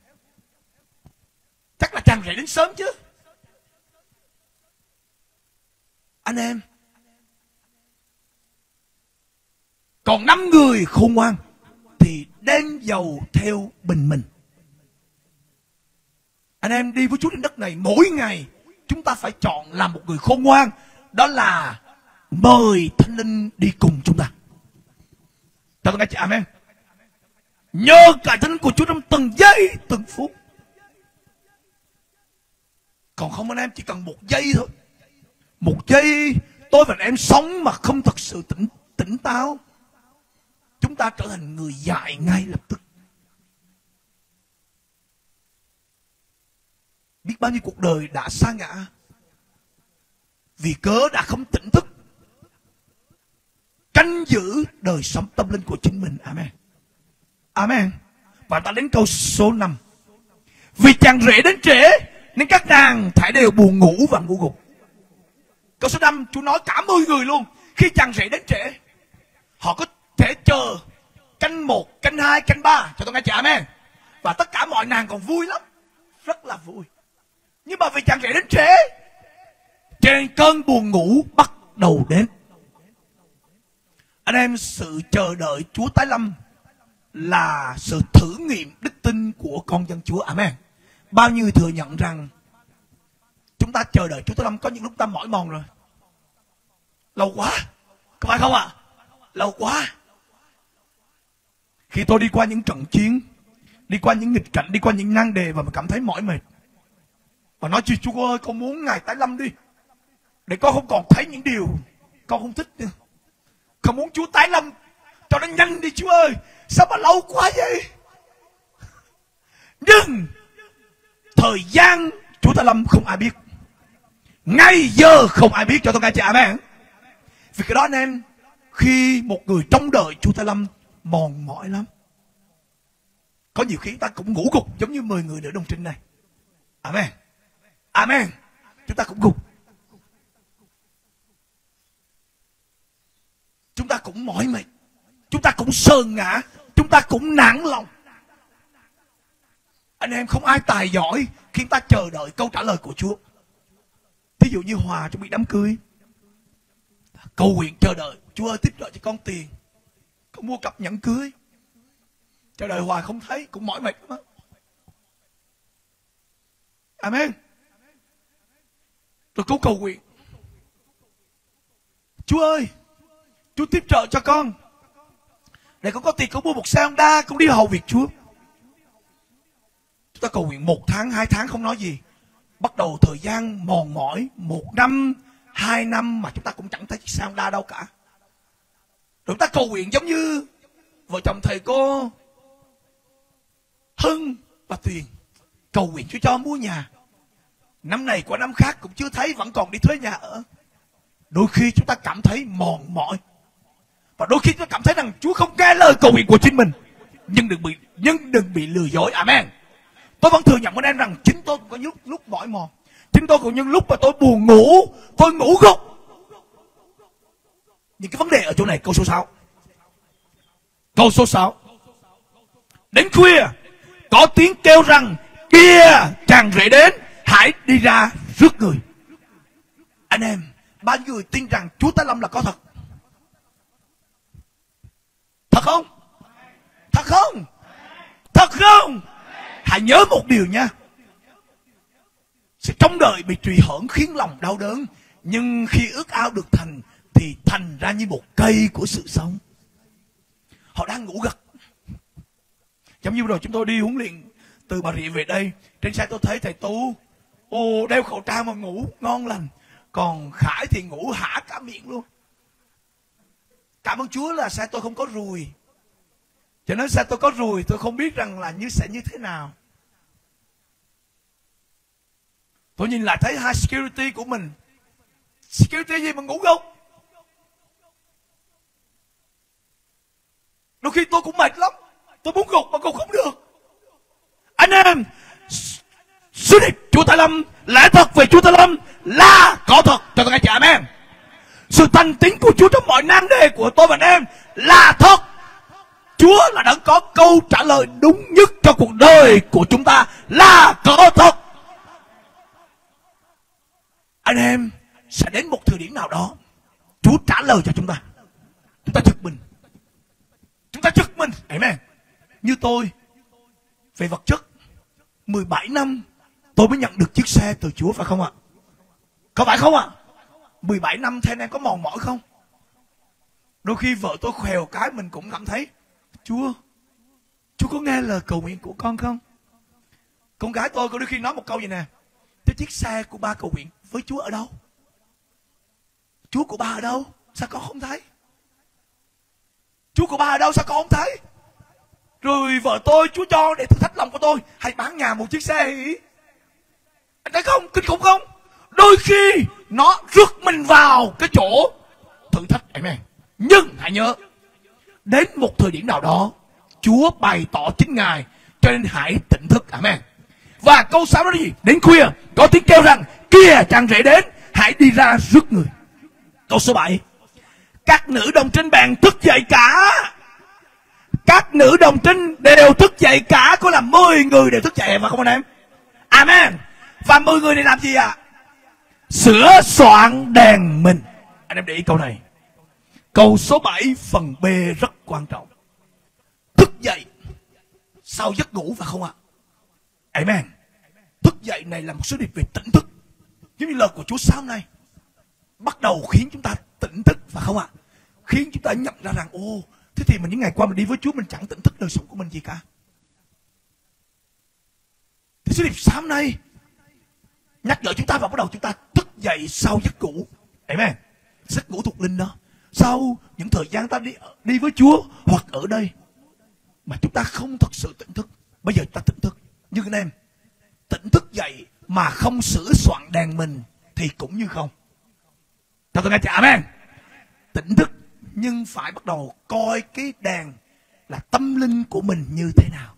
Chắc là tràn rể đến sớm chứ. Anh em, còn năm người khôn ngoan thì đem dầu theo bình mình. Anh em đi với Chúa trên đất này, mỗi ngày chúng ta phải chọn làm một người khôn ngoan. Đó là mời Thánh Linh đi cùng chúng ta. Cho tôi nghe chị amen. Nhớ cả Thánh Linh của Chúa trong từng giây từng phút. Còn không anh em chỉ cần một giây thôi. Một giây tôi và anh em sống mà không thật sự tỉnh tỉnh táo, chúng ta trở thành người dại ngay lập tức. Biết bao nhiêu cuộc đời đã sa ngã vì cớ đã không tỉnh thức canh giữ đời sống tâm linh của chính mình. Amen. Amen. Và ta đến câu số năm. Vì chàng rể đến trễ nên các nàng thảy đều buồn ngủ và ngủ gục. Câu số năm, Chúa nói cả mười người luôn. Khi chàng rể đến trễ, họ có thể chờ canh một, canh hai, canh ba. Cho tôi nghe chị amen. Và tất cả mọi nàng còn vui lắm, rất là vui. Nhưng mà vì chàng rể đến trễ, trên cơn buồn ngủ bắt đầu đến. Anh em, sự chờ đợi Chúa tái lâm là sự thử nghiệm đức tin của con dân Chúa. Amen. Bao nhiêu thừa nhận rằng chúng ta chờ đợi Chúa tái lâm có những lúc ta mỏi mòn rồi. Lâu quá, có phải không ạ? À? Lâu quá. Khi tôi đi qua những trận chiến, đi qua những nghịch cảnh, đi qua những nan đề và mà cảm thấy mỏi mệt, và nói chi Chúa ơi, con muốn Ngài tái lâm đi, để con không còn thấy những điều con không thích nữa. Con muốn Chúa tái lâm cho nó nhanh đi Chúa ơi. Sao mà lâu quá vậy? Nhưng thời gian Chúa tái lâm không ai biết, ngay giờ không ai biết. Cho tôi nghe chị amen. Vì cái đó anh em, khi một người trông đợi Chúa tái lâm mòn mỏi lắm. Có nhiều khi ta cũng ngủ gục giống như mười người nữ đồng trinh này. Amen. Amen. Chúng ta cũng gục, chúng ta cũng mỏi mệt, chúng ta cũng sờn ngã, chúng ta cũng nản lòng. Anh em, không ai tài giỏi khi ta chờ đợi câu trả lời của Chúa. Thí dụ như Hòa chuẩn bị đám cưới, cầu nguyện chờ đợi Chúa ơi tiếp trợ cho con tiền, con mua cặp nhẫn cưới. Chờ đợi Hòa không thấy cũng mỏi mệt lắm. Amen. Rồi cô cầu nguyện, Chúa ơi, Chúa tiếp trợ cho con để con có tiền, con mua một xe Honda, con đi hầu việc Chúa. Chúng ta cầu nguyện một tháng, hai tháng không nói gì, bắt đầu thời gian mòn mỏi, một năm, hai năm mà chúng ta cũng chẳng thấy chiếc xe Honda đâu cả. Rồi chúng ta cầu nguyện giống như vợ chồng thầy cô Hưng và Tuyền, cầu nguyện Chúa cho mua nhà. Năm này qua năm khác cũng chưa thấy, vẫn còn đi thuê nhà ở. Đôi khi chúng ta cảm thấy mòn mỏi, và đôi khi chúng ta cảm thấy rằng Chúa không nghe lời cầu nguyện của chính mình. Nhưng đừng bị nhưng đừng bị lừa dối. Amen. Tôi vẫn thừa nhận với em rằng chính tôi cũng có lúc lúc mỏi mòn, chính tôi cũng những lúc mà tôi buồn ngủ, tôi ngủ gục. Nhưng cái vấn đề ở chỗ này, câu số sáu. Câu số sáu. Đến khuya có tiếng kêu rằng kia chàng rể đến, hãy đi ra rước người. Anh em, bao nhiêu người tin rằng Chúa tái lâm là có thật? Thật không? Thật không? Thật không? Hãy nhớ một điều nha. Sự trông đợi bị trì hoãn khiến lòng đau đớn, nhưng khi ước ao được thành thì thành ra như một cây của sự sống. Họ đang ngủ gật. Giống như rồi chúng tôi đi huấn luyện từ Bà Rịa về đây, trên xe tôi thấy thầy Tú ồ đeo khẩu trang mà ngủ ngon lành, còn Khải thì ngủ hả cả miệng luôn. Cảm ơn Chúa là xe tôi không có ruồi, cho nên xe tôi có ruồi tôi không biết rằng là như sẽ như thế nào. Tôi nhìn lại thấy hai security của mình, security gì mà ngủ gục. Đôi khi tôi cũng mệt lắm, tôi muốn gục mà gục không được. Anh em, sứ điệp Chúa Thầy Lâm, lẽ thật về Chúa Thầy Lâm là có thật. Cho tôi nghe chị amen. Sự thành tín của Chúa trong mọi nan đề của tôi và anh em là thật. Chúa là đấng có câu trả lời đúng nhất cho cuộc đời của chúng ta là có thật. Anh em sẽ đến một thời điểm nào đó Chúa trả lời cho chúng ta. Chúng ta giật mình. Chúng ta giật mình. Amen. Như tôi, về vật chất, mười bảy năm tôi mới nhận được chiếc xe từ Chúa, phải không ạ? Có phải không ạ? mười bảy năm thế nên có mòn mỏi không? Đôi khi vợ tôi khèo cái mình cũng cảm thấy Chúa, Chúa có nghe lời cầu nguyện của con không? Con gái tôi có đôi khi nói một câu gì nè: cái chiếc xe của ba cầu nguyện với Chúa ở đâu? Chúa của ba ở đâu? Sao con không thấy? Chúa của ba ở đâu? Sao con không thấy? Rồi vợ tôi, Chúa cho để thử thách lòng của tôi, hãy bán nhà một chiếc xe. Anh thấy không? Kinh khủng không? Đôi khi nó rước mình vào cái chỗ thử thách. Amen. Nhưng hãy nhớ, đến một thời điểm nào đó Chúa bày tỏ chính Ngài, cho nên hãy tỉnh thức. Amen. Và câu sáu đó là gì? Đến khuya có tiếng kêu rằng kia chàng rể đến, hãy đi ra rước người. Câu số bảy, các nữ đồng trinh bèn thức dậy cả. Các nữ đồng trinh đều thức dậy cả. Có là mười người đều thức dậy mà không anh em? Amen. Và mười người này làm gì ạ? À? Sửa soạn đèn mình. Anh em để ý câu này. Câu số bảy phần B rất quan trọng. Thức dậy sau giấc ngủ, phải không ạ? Amen. Thức dậy này là một số điệp về tỉnh thức. Giống như lời của Chúa sáng nay bắt đầu khiến chúng ta tỉnh thức, phải không ạ? Khiến chúng ta nhận ra rằng ô, thế thì mình những ngày qua mình đi với Chúa mình chẳng tỉnh thức đời sống của mình gì cả. Thì số điệp sáng nay nhắc nhở chúng ta và bắt đầu chúng ta thức dậy sau giấc ngủ. Amen. Giấc ngủ thuộc linh đó. Sau những thời gian ta đi đi với Chúa hoặc ở đây mà chúng ta không thật sự tỉnh thức. Bây giờ chúng ta tỉnh thức. Nhưng anh em, tỉnh thức dậy mà không sửa soạn đèn mình thì cũng như không. Cho tôi nghe chị amen. Tỉnh thức nhưng phải bắt đầu coi cái đèn là tâm linh của mình như thế nào.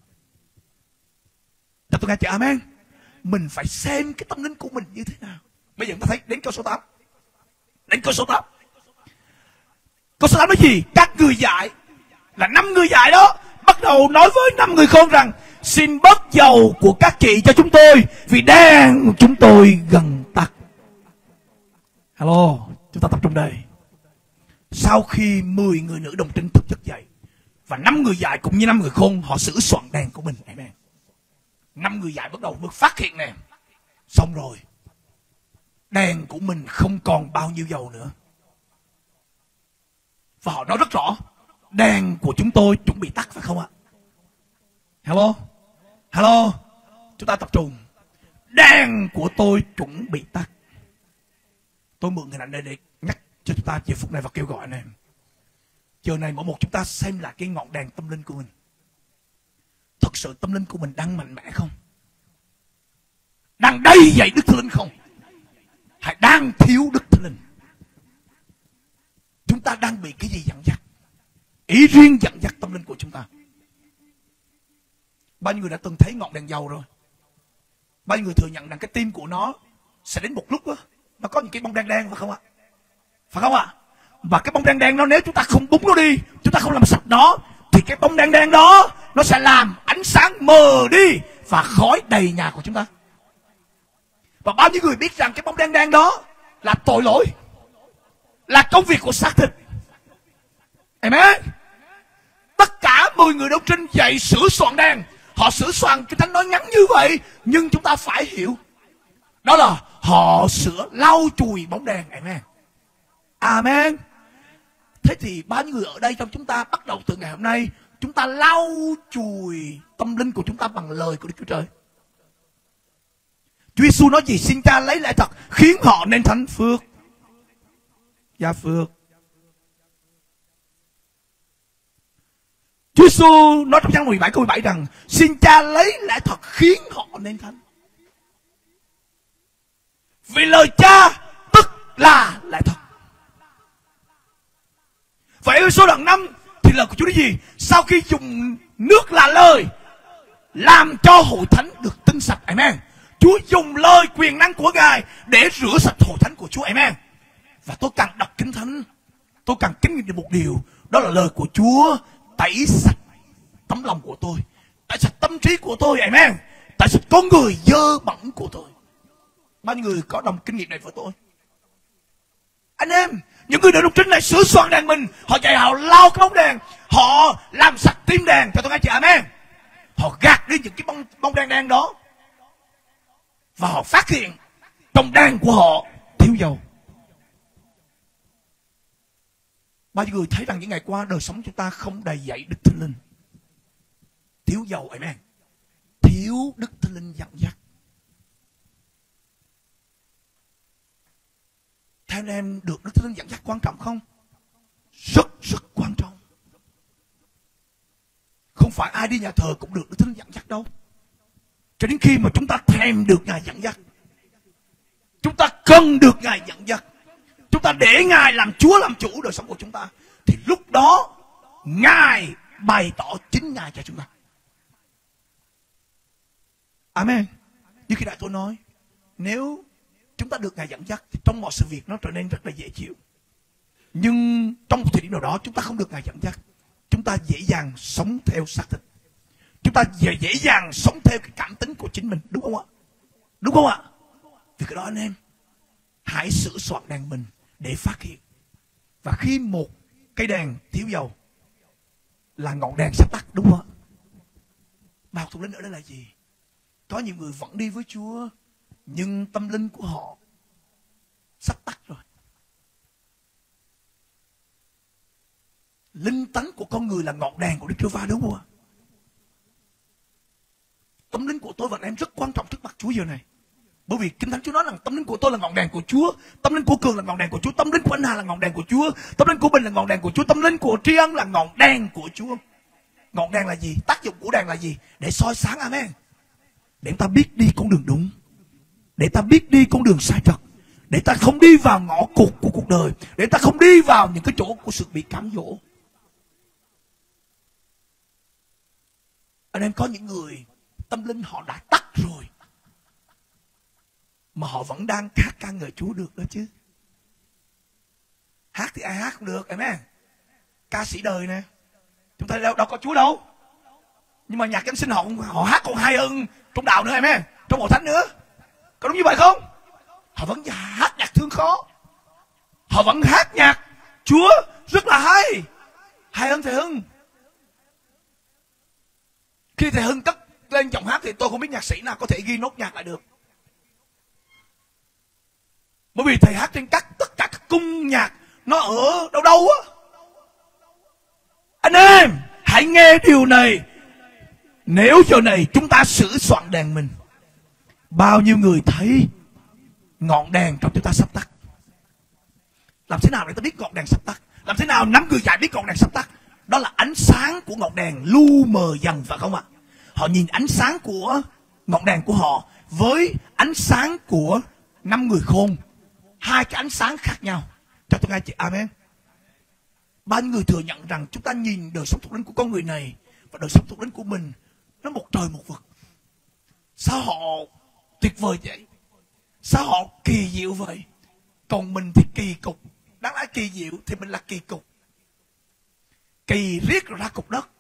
Cho tôi nghe chị amen. Mình phải xem cái tâm linh của mình như thế nào. Bây giờ chúng ta thấy đến câu số tám. Đến câu số tám. Câu số tám nói gì? Các người dạy, là năm người dạy đó, bắt đầu nói với năm người khôn rằng xin bớt dầu của các chị cho chúng tôi, vì đèn của chúng tôi gần tắt. Hello, chúng ta tập trung đây. Sau khi mười người nữ đồng trinh thức giấc dậy và năm người dạy cũng như năm người khôn, họ sửa soạn đèn của mình. Amen. Năm người dạy bắt đầu bước phát hiện nè, xong rồi đèn của mình không còn bao nhiêu dầu nữa. Và họ nói rất rõ, đèn của chúng tôi chuẩn bị tắt, phải không ạ? Hello, hello, chúng ta tập trung. Đèn của tôi chuẩn bị tắt. Tôi mượn hình ảnh đây để nhắc cho chúng ta giờ phút này và kêu gọi anh em. Giờ này mỗi một chúng ta xem lại cái ngọn đèn tâm linh của mình. Thật sự tâm linh của mình đang mạnh mẽ không? Đang đầy dậy Đức Thánh Linh không? Hay đang thiếu Đức Thánh Linh? Chúng ta đang bị cái gì dẫn dắt? Ý riêng dẫn dắt tâm linh của chúng ta. Bao nhiêu người đã từng thấy ngọn đèn dầu rồi? Bao nhiêu người thừa nhận rằng cái tim của nó sẽ đến một lúc đó, nó có những cái bông đen đen, phải không ạ? Phải không ạ? Và cái bông đen đen đó, nếu chúng ta không búng nó đi, chúng ta không làm sạch nó, thì cái bông đen đen đó nó sẽ làm ánh sáng mờ đi và khói đầy nhà của chúng ta. Và bao nhiêu người biết rằng cái bông đen đen đó là tội lỗi, là công việc của xác thịt. Amen. Tất cả mười người đồng trinh dậy sửa soạn đèn. Họ sửa soạn, cái thánh nói ngắn như vậy, nhưng chúng ta phải hiểu đó là họ sửa lau chùi bóng đèn. Amen. Amen. Thế thì bao nhiêu người ở đây trong chúng ta bắt đầu từ ngày hôm nay, chúng ta lau chùi tâm linh của chúng ta bằng lời của Đức Chúa Trời. Chúa Giêsu nói gì? Xin Cha lấy lẽ thật khiến họ nên thánh phước. Gia phước. Chúa Giêsu nói trong trang mười bảy câu mười bảy rằng xin Cha lấy lẽ thật khiến họ nên thánh. Vì lời Cha tức là lẽ thật. Vậy số đoạn năm thì lời của Chúa nói gì? Sau khi dùng nước là lời làm cho hội thánh được tinh sạch. Amen. Chúa dùng lời quyền năng của Ngài để rửa sạch hội thánh của Chúa. Amen. Và tôi càng đọc Kinh Thánh, tôi càng kinh nghiệm được một điều, đó là lời của Chúa tẩy sạch tấm lòng của tôi, tẩy sạch tâm trí của tôi. Amen. Tẩy sạch con người dơ bẩn của tôi. Bao nhiêu người có đồng kinh nghiệm này với tôi? Anh em, những người nữ độc trinh này sửa soạn đàn mình, họ chạy họ lau cái bóng đèn, họ làm sạch tim đèn cho tôi nghe chị. Amen. Họ gạt đi những cái bông bông đèn đen đó, và họ phát hiện trong đèn của họ thiếu dầu. Bao nhiêu người thấy rằng những ngày qua đời sống chúng ta không đầy dẫy Đức Thánh Linh, thiếu dầu. Amen. Thiếu Đức Thánh Linh dẫn dắt. Theo anh em, được Đức Thánh Linh dẫn dắt quan trọng không? Rất rất quan trọng. Không phải ai đi nhà thờ cũng được Đức Thánh Linh dẫn dắt đâu. Cho đến khi mà chúng ta thèm được Ngài dẫn dắt, chúng ta cần được Ngài dẫn dắt, chúng ta để Ngài làm Chúa làm chủ đời sống của chúng ta, thì lúc đó Ngài bày tỏ chính Ngài cho chúng ta. Amen. Như khi đại tôi nói, nếu chúng ta được Ngài dẫn dắt thì trong mọi sự việc nó trở nên rất là dễ chịu. Nhưng trong một thời điểm nào đó chúng ta không được Ngài dẫn dắt, chúng ta dễ dàng sống theo xác thịt, chúng ta dễ, dễ dàng sống theo cái cảm tính của chính mình. Đúng không ạ? Đúng không ạ? Vì cái đó anh em, hãy sửa soạn đèn mình để phát hiện. Và khi một cây đèn thiếu dầu là ngọn đèn sắp tắt. Đúng không ạ? Bài học thuộc linh ở đây là gì? Có nhiều người vẫn đi với Chúa, nhưng tâm linh của họ sắp tắt rồi. Linh tánh của con người là ngọn đèn của Đức Chúa Va, đúng không ạ? Tâm linh của tôi và anh em rất quan trọng trước mặt Chúa giờ này. Bởi vì Kinh Thánh Chúa nói rằng tâm linh của tôi là ngọn đèn của Chúa, tâm linh của Cường là ngọn đèn của Chúa, tâm linh của anh Hà là ngọn đèn của Chúa, tâm linh của Bình là ngọn đèn của Chúa, tâm linh của Tri Ân là ngọn đèn của Chúa. Ngọn đèn là gì? Tác dụng của đèn là gì? Để soi sáng. Amen. Để ta biết đi con đường đúng, để ta biết đi con đường sai trật, để ta không đi vào ngõ cụt của cuộc đời, để ta không đi vào những cái chỗ của sự bị cám dỗ. Anh em, có những người tâm linh họ đã tắt rồi mà họ vẫn đang hát ca ngợi Chúa được đó chứ. Hát thì ai hát cũng được. Amen. Ca sĩ đời nè, chúng ta đâu, đâu có Chúa đâu, nhưng mà nhạc Giáng sinh họ họ hát còn hay hơn trong đạo nữa. Amen. Trong hội thánh nữa. Có đúng như vậy không? Họ vẫn hát nhạc thương khó, họ vẫn hát nhạc Chúa rất là hay, hay hơn thầy Hưng. Khi thầy Hưng cất lên giọng hát thì tôi không biết nhạc sĩ nào có thể ghi nốt nhạc lại được, bởi vì thầy hát trên các tất cả các cung nhạc nó ở đâu đâu á. Anh em hãy nghe điều này. Nếu giờ này chúng ta sửa soạn đèn mình, bao nhiêu người thấy ngọn đèn trong chúng ta sắp tắt. Làm thế nào để ta biết ngọn đèn sắp tắt? Làm thế nào năm người dạy biết ngọn đèn sắp tắt? Đó là ánh sáng của ngọn đèn lu mờ dần, phải không ạ? Họ nhìn ánh sáng của ngọn đèn của họ với ánh sáng của năm người khôn, hai cái ánh sáng khác nhau. Cho tôi nghe chị. Amen. Bao nhiêu người thừa nhận rằng chúng ta nhìn đời sống thuộc linh của con người này và đời sống thuộc linh của mình nó một trời một vực. Sao họ tuyệt vời vậy? Sao họ kỳ diệu vậy? Còn mình thì kỳ cục. Đáng lẽ kỳ diệu thì mình là kỳ cục, kỳ riết rồi ra cục đất.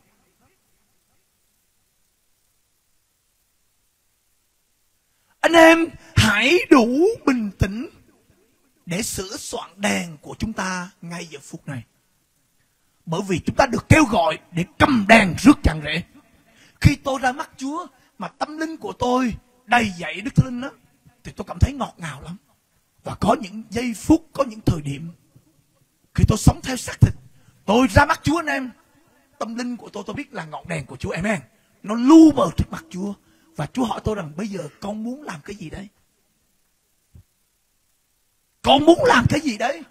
Anh em hãy đủ bình tĩnh để sửa soạn đèn của chúng ta ngay giờ phút này. Bởi vì chúng ta được kêu gọi để cầm đèn rước chàng rể. Khi tôi ra mắt Chúa mà tâm linh của tôi đầy dẫy Đức Thánh Linh đó, thì tôi cảm thấy ngọt ngào lắm. Và có những giây phút, có những thời điểm khi tôi sống theo xác thịt, tôi ra mắt Chúa anh em, tâm linh của tôi tôi biết là ngọn đèn của Chúa. Amen. Nó lu mờ trước mặt Chúa. Và Chúa hỏi tôi rằng bây giờ con muốn làm cái gì đấy? Con muốn làm cái gì đấy?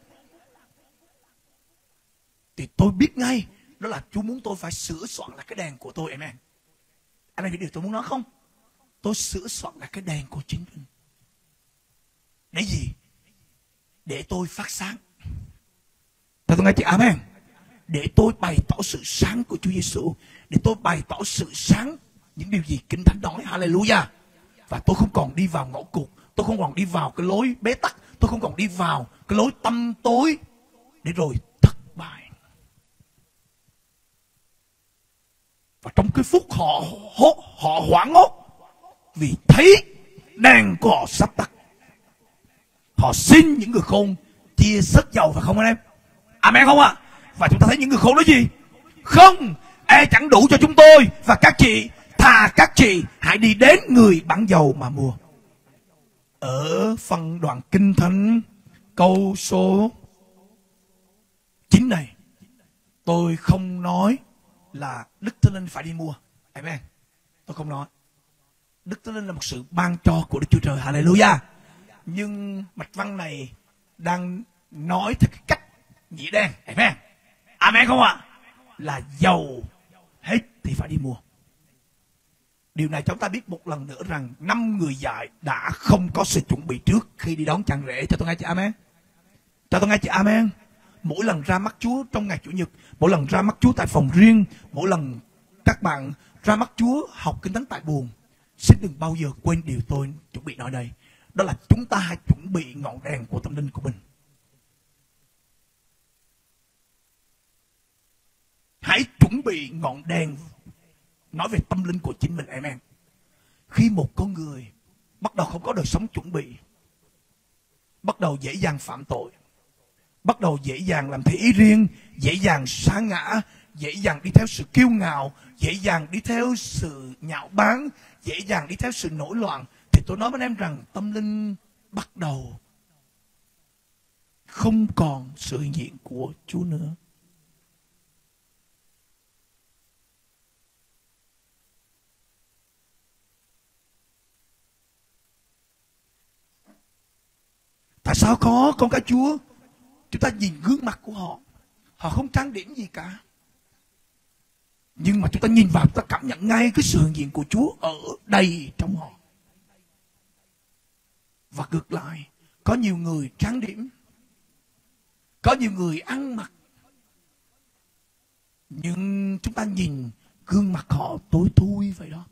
Thì tôi biết ngay đó là Chúa muốn tôi phải sửa soạn lại cái đèn của tôi. Amen. Anh em biết điều tôi muốn nói không? Tôi sửa soạn lại cái đèn của chính mình. Để gì? Để tôi phát sáng. Tôi nghe chị. Amen. Để tôi bày tỏ sự sáng của Chúa Giêsu, để tôi bày tỏ sự sáng những điều gì Kinh Thánh nói. Hallelujah. Và tôi không còn đi vào ngõ cụt, tôi không còn đi vào cái lối bế tắc, tôi không còn đi vào cái lối tăm tối để rồi thất bại. Và trong cái phút họ họ, họ hoảng hốt vì thấy đèn của họ sắp tắt, họ xin những người khôn chia sức dầu, phải không anh em? Amen không ạ? À? Và chúng ta thấy những người khôn nói gì? Không, e chẳng đủ cho chúng tôi và các chị, thà các chị hãy đi đến người bán dầu mà mua. Ở phần đoạn kinh thánh câu số chín này, tôi không nói là Đức Thánh Linh phải đi mua. Amen. Tôi không nói. Đức Thánh Linh là một sự ban cho của Đức Chúa Trời. Hallelujah. Nhưng mạch văn này đang nói theo cái cách nghĩa đen. Amen. Amen không ạ? À? Là dầu hết thì phải đi mua. Điều này chúng ta biết một lần nữa rằng năm người dạy đã không có sự chuẩn bị trước khi đi đón chàng rể. Cho tôi nghe chị amen. Cho tôi nghe chị amen. Mỗi lần ra mắt Chúa trong ngày Chủ nhật, mỗi lần ra mắt Chúa tại phòng riêng, mỗi lần các bạn ra mắt Chúa học kinh thánh tại buồng, xin đừng bao giờ quên điều tôi chuẩn bị nói đây. Đó là chúng ta hãy chuẩn bị ngọn đèn của tâm linh của mình. Hãy chuẩn bị ngọn đèn nói về tâm linh của chính mình. Amen. Khi một con người bắt đầu không có đời sống chuẩn bị, bắt đầu dễ dàng phạm tội, bắt đầu dễ dàng làm theo ý riêng, dễ dàng sa ngã, dễ dàng đi theo sự kiêu ngạo, dễ dàng đi theo sự nhạo báng, dễ dàng đi theo sự nổi loạn, thì tôi nói với em rằng tâm linh bắt đầu không còn sự hiện diện của Chúa nữa. Tại sao có con cái Chúa, chúng ta nhìn gương mặt của họ, họ không trang điểm gì cả, nhưng mà chúng ta nhìn vào, chúng ta cảm nhận ngay cái sự hiện diện của Chúa ở đây trong họ. Và ngược lại, có nhiều người trang điểm, có nhiều người ăn mặc, nhưng chúng ta nhìn gương mặt họ tối thui vậy đó.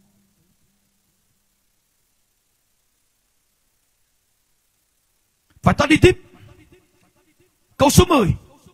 Và ta đi tiếp. Câu số mười.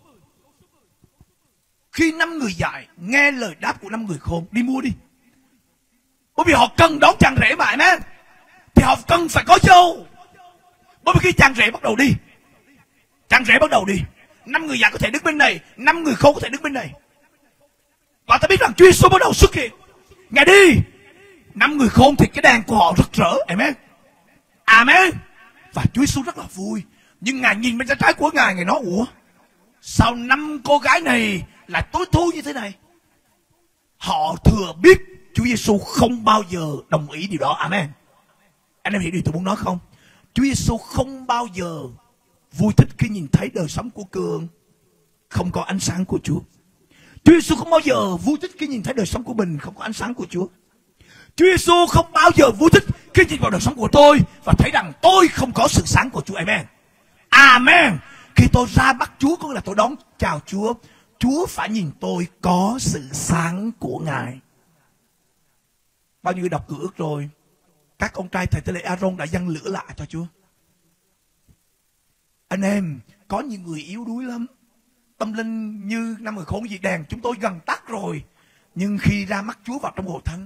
Khi năm người dạy nghe lời đáp của năm người khôn, đi mua đi. Bởi vì họ cần đón chàng rể mà, amen. Thì họ cần phải có dâu. Bởi vì khi chàng rể bắt đầu đi, chàng rể bắt đầu đi, năm người dạy có thể đứng bên này, năm người khôn có thể đứng bên này. Và ta biết rằng Chúa Giêsu bắt đầu xuất hiện. Ngài đi, năm người khôn thì cái đèn của họ rực rỡ, amen. Amen. Và Chúa Giêsu rất là vui. Nhưng Ngài nhìn bên trái của Ngài, Ngài nói, ủa, sao năm cô gái này lại tối thui như thế này? Họ thừa biết Chúa Giêsu không bao giờ đồng ý điều đó. Amen. Anh em hiểu điều tôi muốn nói không? Chúa Giêsu không bao giờ vui thích khi nhìn thấy đời sống của Cường không có ánh sáng của Chúa. Chúa Giêsu không bao giờ vui thích khi nhìn thấy đời sống của mình không có ánh sáng của Chúa. Chúa Giêsu không bao giờ vui thích khi nhìn vào đời sống của tôi và thấy rằng tôi không có sự sáng của Chúa. Amen. Amen. Khi tôi ra bắt Chúa, có nghĩa là tôi đón chào Chúa, Chúa phải nhìn tôi có sự sáng của Ngài. Bao nhiêu người đọc Cựu Ước rồi, các ông trai thầy tế lễ Aaron đã dâng lửa lạ cho Chúa. Anh em, có nhiều người yếu đuối lắm. Tâm linh như năm người khôn gì đèn chúng tôi gần tắt rồi, nhưng khi ra mắt Chúa vào trong hội thánh,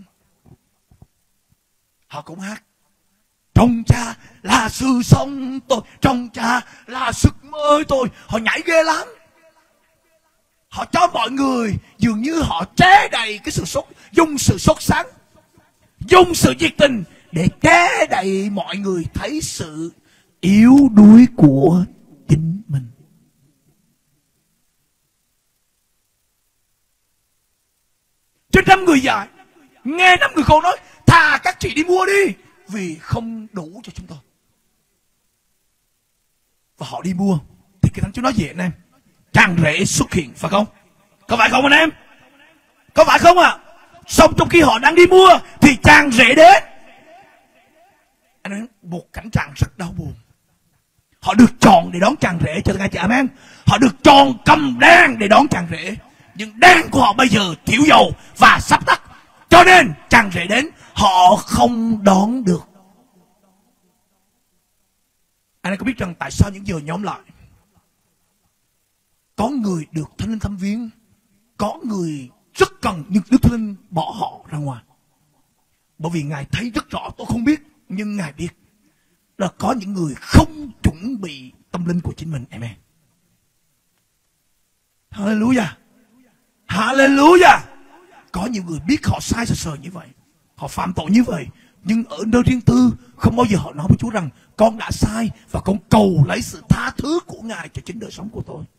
họ cũng hát: trong Cha là sự sống tôi, trong Cha là sức mới tôi. Họ nhảy ghê lắm. Họ cho mọi người dường như họ chế đầy cái sự sốt, dùng sự sốt sáng, dùng sự nhiệt tình để chế đầy mọi người thấy sự yếu đuối của chính mình. Trên năm người dạy nghe năm người khôn nói: thà các chị đi mua đi, vì không đủ cho chúng tôi. Và họ đi mua thì cái thánh Chúa nói gì anh em? Chàng rể xuất hiện, phải không? Có phải không anh em? Có phải không ạ? À? Xong trong khi họ đang đi mua thì chàng rể đến. Anh em, một cảnh trạng rất đau buồn. Họ được chọn để đón chàng rể, cho tất cả chị amen. Họ được chọn cầm đèn để đón chàng rể, nhưng đèn của họ bây giờ thiếu dầu và sắp tắt. Cho nên chàng rể đến, họ không đón được. Anh em có biết rằng tại sao những giờ nhóm lại có người được Thánh Linh thăm viếng, có người rất cần nhưng Đức Thánh Linh bỏ họ ra ngoài? Bởi vì Ngài thấy rất rõ, tôi không biết, nhưng Ngài biết là có những người không chuẩn bị tâm linh của chính mình. Amen. Hallelujah. Hallelujah. Có nhiều người biết họ sai sờ sờ như vậy, họ phạm tội như vậy, nhưng ở nơi riêng tư không bao giờ họ nói với Chúa rằng con đã sai và con cầu lấy sự tha thứ của Ngài cho chính đời sống của tôi.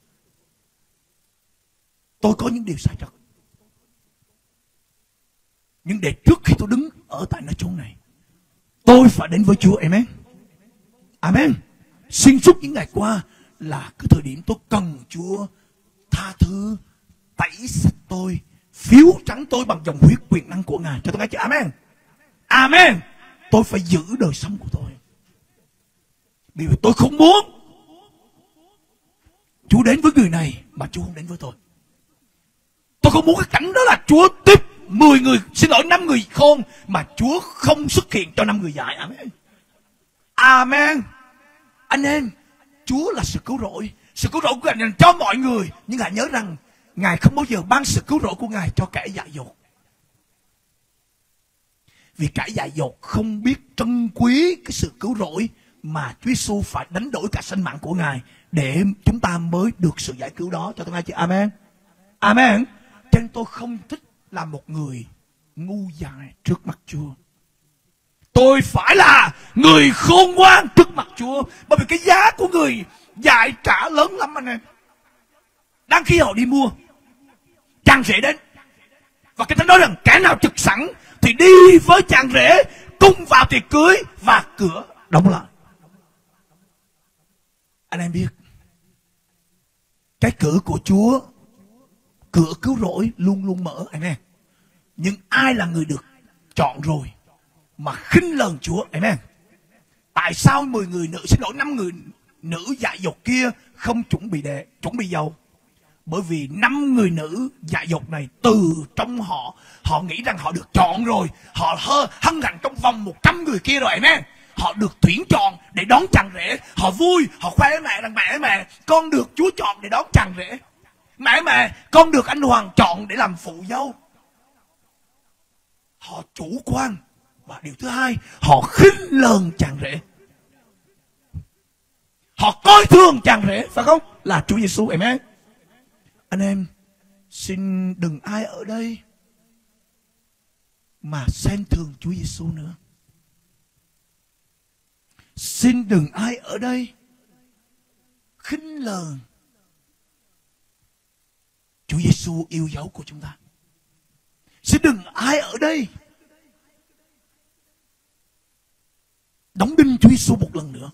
Tôi có những điều sai thật, nhưng để trước khi tôi đứng ở tại nơi chốn này, tôi phải đến với Chúa. Amen. Amen. Xuyên suốt những ngày qua là cái thời điểm tôi cần Chúa tha thứ, tẩy sạch tôi, phiếu trắng tôi bằng dòng huyết quyền năng của Ngài. Cho tôi nghe chứ. Amen. Amen. Tôi phải giữ đời sống của tôi, vì tôi không muốn Chúa đến với người này mà Chúa không đến với tôi. Tôi không muốn cái cảnh đó là Chúa tiếp mười người, xin lỗi năm người khôn mà Chúa không xuất hiện cho năm người dại. Amen. Amen. Anh em, Chúa là sự cứu rỗi. Sự cứu rỗi của Ngài dành cho mọi người, nhưng Ngài nhớ rằng Ngài không bao giờ ban sự cứu rỗi của Ngài cho kẻ dại dột. Vì kẻ dại dột không biết trân quý cái sự cứu rỗi mà Chúa Giêsu phải đánh đổi cả sinh mạng của Ngài để chúng ta mới được sự giải cứu đó. Cho tôi nghe chứ. Amen. Amen. Cho nên tôi không thích là một người ngu dại trước mặt Chúa. Tôi phải là người khôn ngoan trước mặt Chúa. Bởi vì cái giá của người dại trả lớn lắm anh em. Đang khi họ đi mua, chàng rể đến, và cái Thánh nói rằng kẻ nào trực sẵn thì đi với chàng rể cùng vào tiệc cưới, và cửa đóng lại. Anh em biết, cái cửa của Chúa, cửa cứu rỗi luôn luôn mở anh em. Nhưng ai là người được chọn rồi mà khinh lờn Chúa? Amen. Tại sao mười người nữ, xin lỗi năm người nữ dại dột kia không chuẩn bị đệ, chuẩn bị dầu? Bởi vì năm người nữ dại dột này từ trong họ, họ nghĩ rằng họ được chọn rồi, họ hơ hân hạnh trong vòng một trăm người kia rồi. Amen. Họ được tuyển chọn để đón chàng rể, họ vui, họ khoe với mẹ rằng mẹ mẹ con được Chúa chọn để đón chàng rể, mẹ mẹ con được anh Hoàng chọn để làm phụ dâu. Họ chủ quan. Và điều thứ hai, họ khinh lờn chàng rể, họ coi thường chàng rể, phải không? Là Chúa Giêsu. Amen. Anh em, xin đừng ai ở đây mà xem thường Chúa Giêsu nữa. Xin đừng ai ở đây khinh lờn Chúa Giêsu yêu dấu của chúng ta. Xin đừng ai ở đây đóng đinh Chúa Giêsu một lần nữa.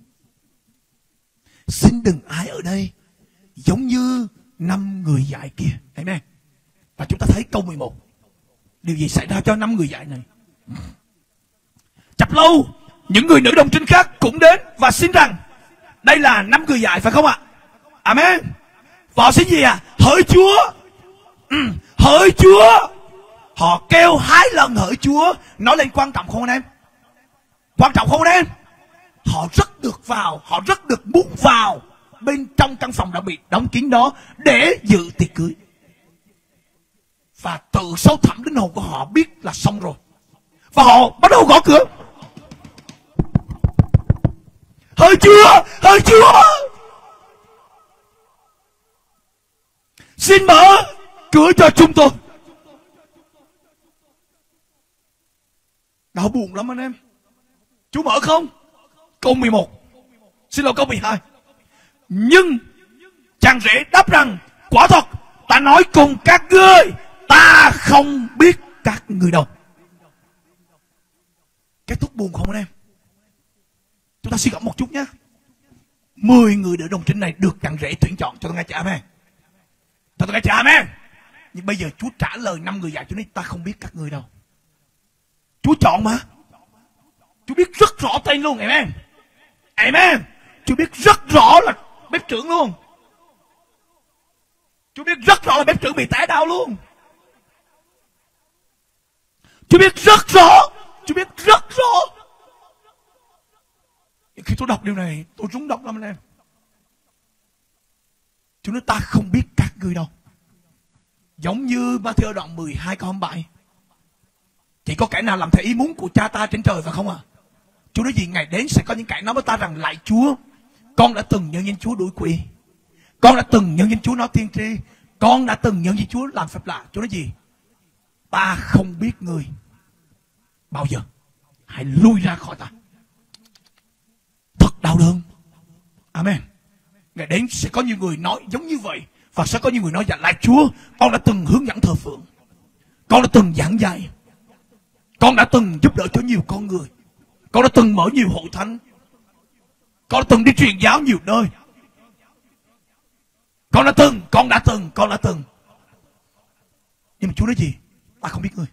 Xin đừng ai ở đây giống như năm người dại kia. Amen. Và chúng ta thấy câu mười một, điều gì xảy ra cho năm người dại này? Chập lâu, những người nữ đồng trinh khác cũng đến và xin rằng đây là năm người dại, phải không ạ? Amen. Và họ xin gì à? Hỡi Chúa. Ừ, hỡi Chúa. Họ kêu hai lần hỡi Chúa. Nói lên quan trọng không anh em? Quan trọng không anh em? Họ rất được vào, họ rất được muốn vào bên trong căn phòng đã bị đóng kín đó để dự tiệc cưới. Và từ sâu thẳm linh hồn của họ biết là xong rồi, và họ bắt đầu gõ cửa. Hỡi Chúa, hỡi Chúa, xin mở cửa cho chúng tôi. Đau buồn lắm anh em. Chúa mở không? Câu mười một. Xin lỗi câu mười hai. Nhưng chàng rể đáp rằng quả thật ta nói cùng các ngươi, ta không biết các ngươi đâu. Kết thúc buồn không anh em? Chúng ta suy gẫm một chút nhé. Mười người đỡ đồng trinh này được chàng rể tuyển chọn. Cho tôi nghe chữ amen. Cho tôi nghe chữ amen. Nhưng bây giờ Chúa trả lời năm người dạy Chúa nói ta không biết các ngươi đâu. Chúa chọn mà. Chúa biết rất rõ tên luôn. Amen. Amen. Chúa biết rất rõ là bếp trưởng luôn. Chúa biết rất rõ là bếp trưởng bị té đau luôn. Chúa biết rất rõ. Chúa biết rất rõ. Khi tôi đọc điều này, tôi rung động lắm anh em. Chúa nói ta không biết các ngươi đâu. Giống như Ma-thi-ơ đoạn mười hai câu hai mươi bảy. Chỉ có kẻ nào làm theo ý muốn của cha ta trên trời phải không à? Chúa nói gì? Ngày đến sẽ có những kẻ nói với ta rằng: lạy Chúa, con đã từng nhân danh Chúa đuổi quỷ, con đã từng nhân danh Chúa nói tiên tri, con đã từng nhân danh Chúa làm phép lạ. Chúa nói gì? Ta không biết người bao giờ, hãy lui ra khỏi ta. Thật đau đớn. Amen. Ngày đến sẽ có nhiều người nói giống như vậy. Và sẽ có nhiều người nói: dạ lạy Chúa, con đã từng hướng dẫn thờ phượng, con đã từng giảng dạy, con đã từng giúp đỡ cho nhiều con người, con đã từng mở nhiều hội thánh, con đã từng đi truyền giáo nhiều nơi, con đã từng, con đã từng, con đã từng. Nhưng mà Chúa nói gì? Ta không biết người.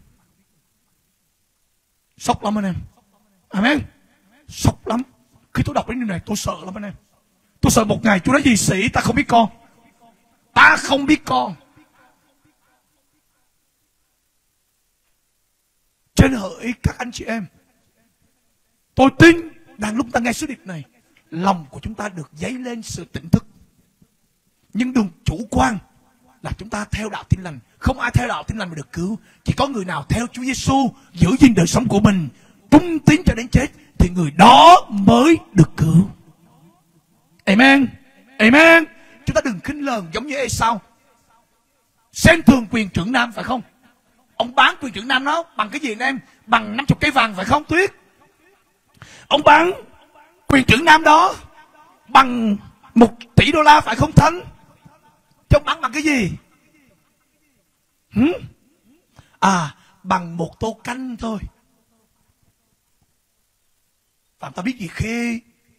Sốc lắm anh em. Amen. Sốc lắm. Khi tôi đọc đến điều này tôi sợ lắm anh em. Tôi sợ một ngày Chúa nói gì? Sĩ, ta không biết con. Ta không biết con. Trên hỡi các anh chị em, tôi tin đang lúc ta nghe sứ điệp này, lòng của chúng ta được dấy lên sự tỉnh thức. Nhưng đừng chủ quan là chúng ta theo đạo Tin Lành. Không ai theo đạo Tin Lành mà được cứu. Chỉ có người nào theo Chúa Giêsu, giữ gìn đời sống của mình, trung tín cho đến chết, thì người đó mới được cứu. Amen. Amen. Chúng ta đừng khinh lờn giống như Ê-sau. Xem thường quyền trưởng nam phải không? Ông bán quyền trưởng nam đó bằng cái gì anh em? Bằng năm mươi cây vàng phải không Tuyết? Ông bán quyền trưởng nam đó bằng một tỷ đô la phải không Thanh? Chứ ông bán bằng cái gì? Hử? À, bằng một tô canh thôi. Phạm ta biết gì khi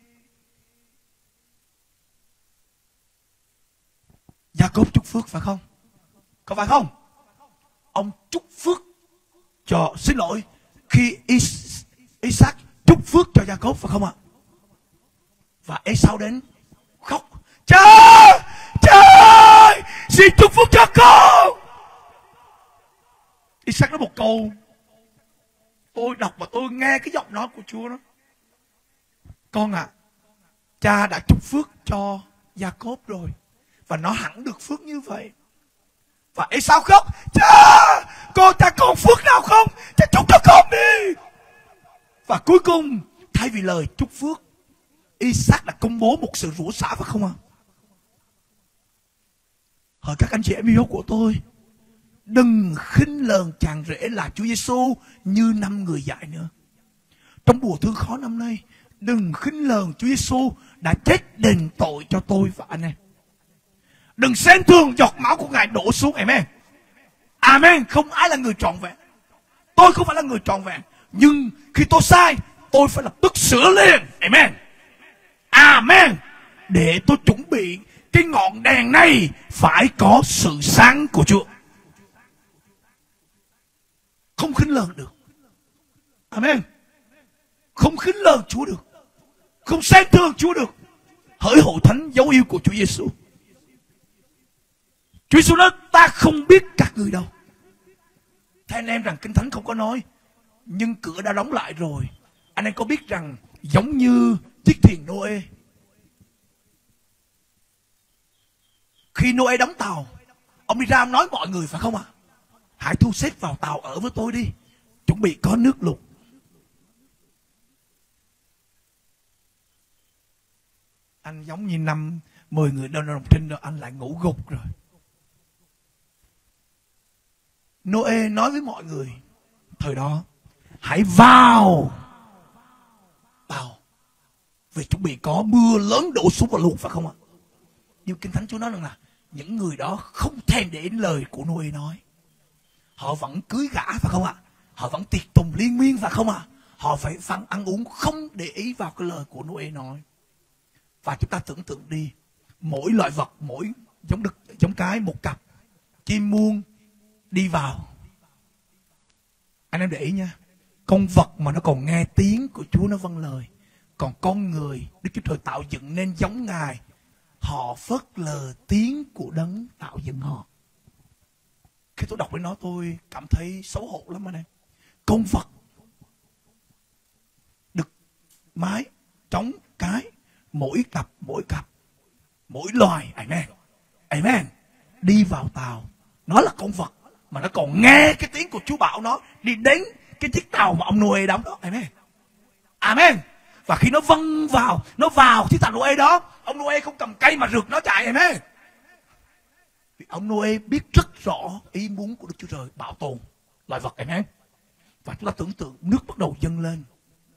Gia-cốp chúc phước phải không? Có phải không? Ông chúc phước cho, xin lỗi, khi Isaac chúc phước cho Gia-cốp phải không ạ? Và Ê-sau đến khóc: cha, cha ơi, xin chúc phước cho con. Isaac nói một câu, tôi đọc và tôi nghe cái giọng nói của Chúa đó: con ạ, à, cha đã chúc phước cho Gia-cốp rồi, và nó hẳn được phước như vậy. Và Ê-sau khóc: cha, con cha còn phước nào không? Cha chúc cho con đi. Và cuối cùng, thay vì lời chúc phước, Isaac đã công bố một sự rủa xả phải không ạ? À? Hỡi các anh chị em yêu của tôi, đừng khinh lờn chàng rể là Chúa Giêsu như năm người dạy nữa. Trong mùa thương khó năm nay, đừng khinh lờn Chúa Giêsu đã chết đền tội cho tôi và anh em. Đừng xem thường giọt máu của Ngài đổ xuống. Amen. Amen. Không ai là người trọn vẹn. Tôi không phải là người trọn vẹn, nhưng khi tôi sai, tôi phải lập tức sửa liền. Amen. Amen. Để tôi chuẩn bị cái ngọn đèn này phải có sự sáng của Chúa. Không khinh lờn được. Amen. Không khinh lờn Chúa được, không xem thường Chúa được. Hỡi hội thánh dấu yêu của Chúa Giêsu, Chúa Giêsu nói: ta không biết các người đâu. Thế anh em rằng Kinh Thánh không có nói, nhưng cửa đã đóng lại rồi. Anh em có biết rằng giống như chiếc thuyền Nô-ê, khi Nô-ê đóng tàu, ông đi ra ông nói mọi người phải không ạ? À? Hãy thu xếp vào tàu ở với tôi đi, chuẩn bị có nước lụt. Anh giống như năm mười người đơn đồng trinh rồi, anh lại ngủ gục rồi. Nô-ê nói với mọi người thời đó: hãy vào tàu, vì chuẩn bị có mưa lớn đổ xuống và lụt phải không ạ? Nhưng Kinh Thánh Chúa nói rằng là những người đó không thèm để đến lời của Nô-ê nói. Họ vẫn cưới gả phải không ạ? Họ vẫn tiệc tùng liên miên phải không ạ? Họ phải vẫn ăn uống không để ý vào cái lời của Nô-ê nói. Và chúng ta tưởng tượng đi, mỗi loại vật, mỗi giống đực, giống cái, một cặp chim muông đi vào. Anh em để ý nha, con vật mà nó còn nghe tiếng của Chúa nó vâng lời. Còn con người Đức Chúa Trời tạo dựng nên giống Ngài, họ phớt lờ tiếng của Đấng tạo dựng họ. Khi tôi đọc đến nó tôi cảm thấy xấu hổ lắm anh em. Con vật, đực, mái, trống, cá mỗi cặp, mỗi cặp, mỗi loài, amen, amen, đi vào tàu. Nó là con vật mà nó còn nghe cái tiếng của Chúa bảo nó đi đến cái chiếc tàu mà ông Noe đóng đó, amen, amen. Và khi nó vâng vào, nó vào chiếc tàu Noe đó, ông Noe không cầm cây mà rượt nó chạy, amen. Vì ông Noe biết rất rõ ý muốn của Đức Chúa Trời bảo tồn loài vật, amen. Và chúng ta tưởng tượng nước bắt đầu dâng lên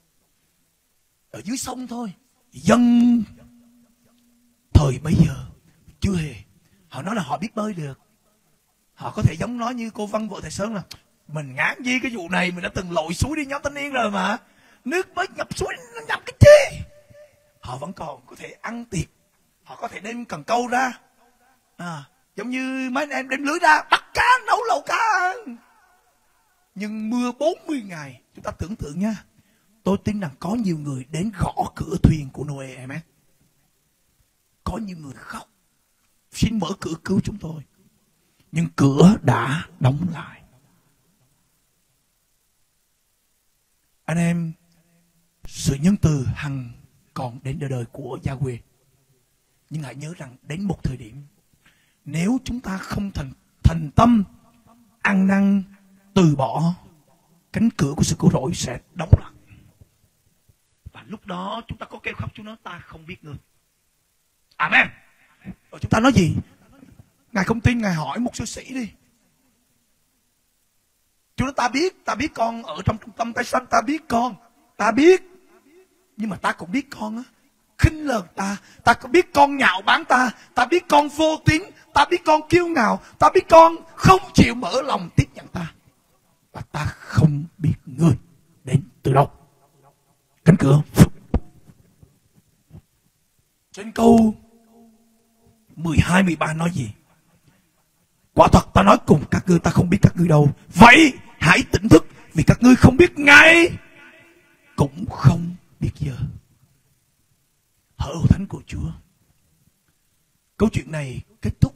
ở dưới sông thôi, dân thời bấy giờ chưa hề, họ nói là họ biết bơi được. Họ có thể giống nói như cô Văn vợ thầy Sơn là mình ngán gì cái vụ này, mình đã từng lội suối đi nhóm thanh niên rồi mà, nước mới nhập suối nó nhập cái chi. Họ vẫn còn có thể ăn tiệc, họ có thể đem cần câu ra, à, giống như mấy anh em đem lưới ra bắt cá, nấu lẩu cá ăn. Nhưng mưa bốn mươi ngày, chúng ta tưởng tượng nha, tôi tin rằng có nhiều người đến gõ cửa thuyền của Noe, amen. Có nhiều người khóc, xin mở cửa cứu chúng tôi, nhưng cửa đã đóng lại. Anh em, sự nhân từ hằng còn đến đời đời của Yahweh. Nhưng hãy nhớ rằng đến một thời điểm, nếu chúng ta không thành thành tâm ăn năn từ bỏ, cánh cửa của sự cứu rỗi sẽ đóng lại. Và lúc đó chúng ta có kêu khóc, Chúa nói ta không biết ngươi. Amen. Rồi chúng ta nói gì? Ngài không tin, Ngài hỏi một sư sĩ đi. Chúa nói ta biết, ta biết con ở trong trung tâm tái sanh, ta biết con, ta biết. Nhưng mà ta cũng biết con á khinh lờn ta, ta cũng biết con nhạo báng ta, ta biết con vô tín, ta biết con kiêu ngạo, ta biết con không chịu mở lòng tiếp nhận ta. Và ta không biết ngươi đến từ đâu. Cánh cửa. Trên câu mười hai, mười ba nói gì? Quả thật ta nói cùng các ngươi, ta không biết các ngươi đâu. Vậy hãy tỉnh thức, vì các ngươi không biết ngày, cũng không biết giờ. Hỡi hội thánh của Chúa, câu chuyện này kết thúc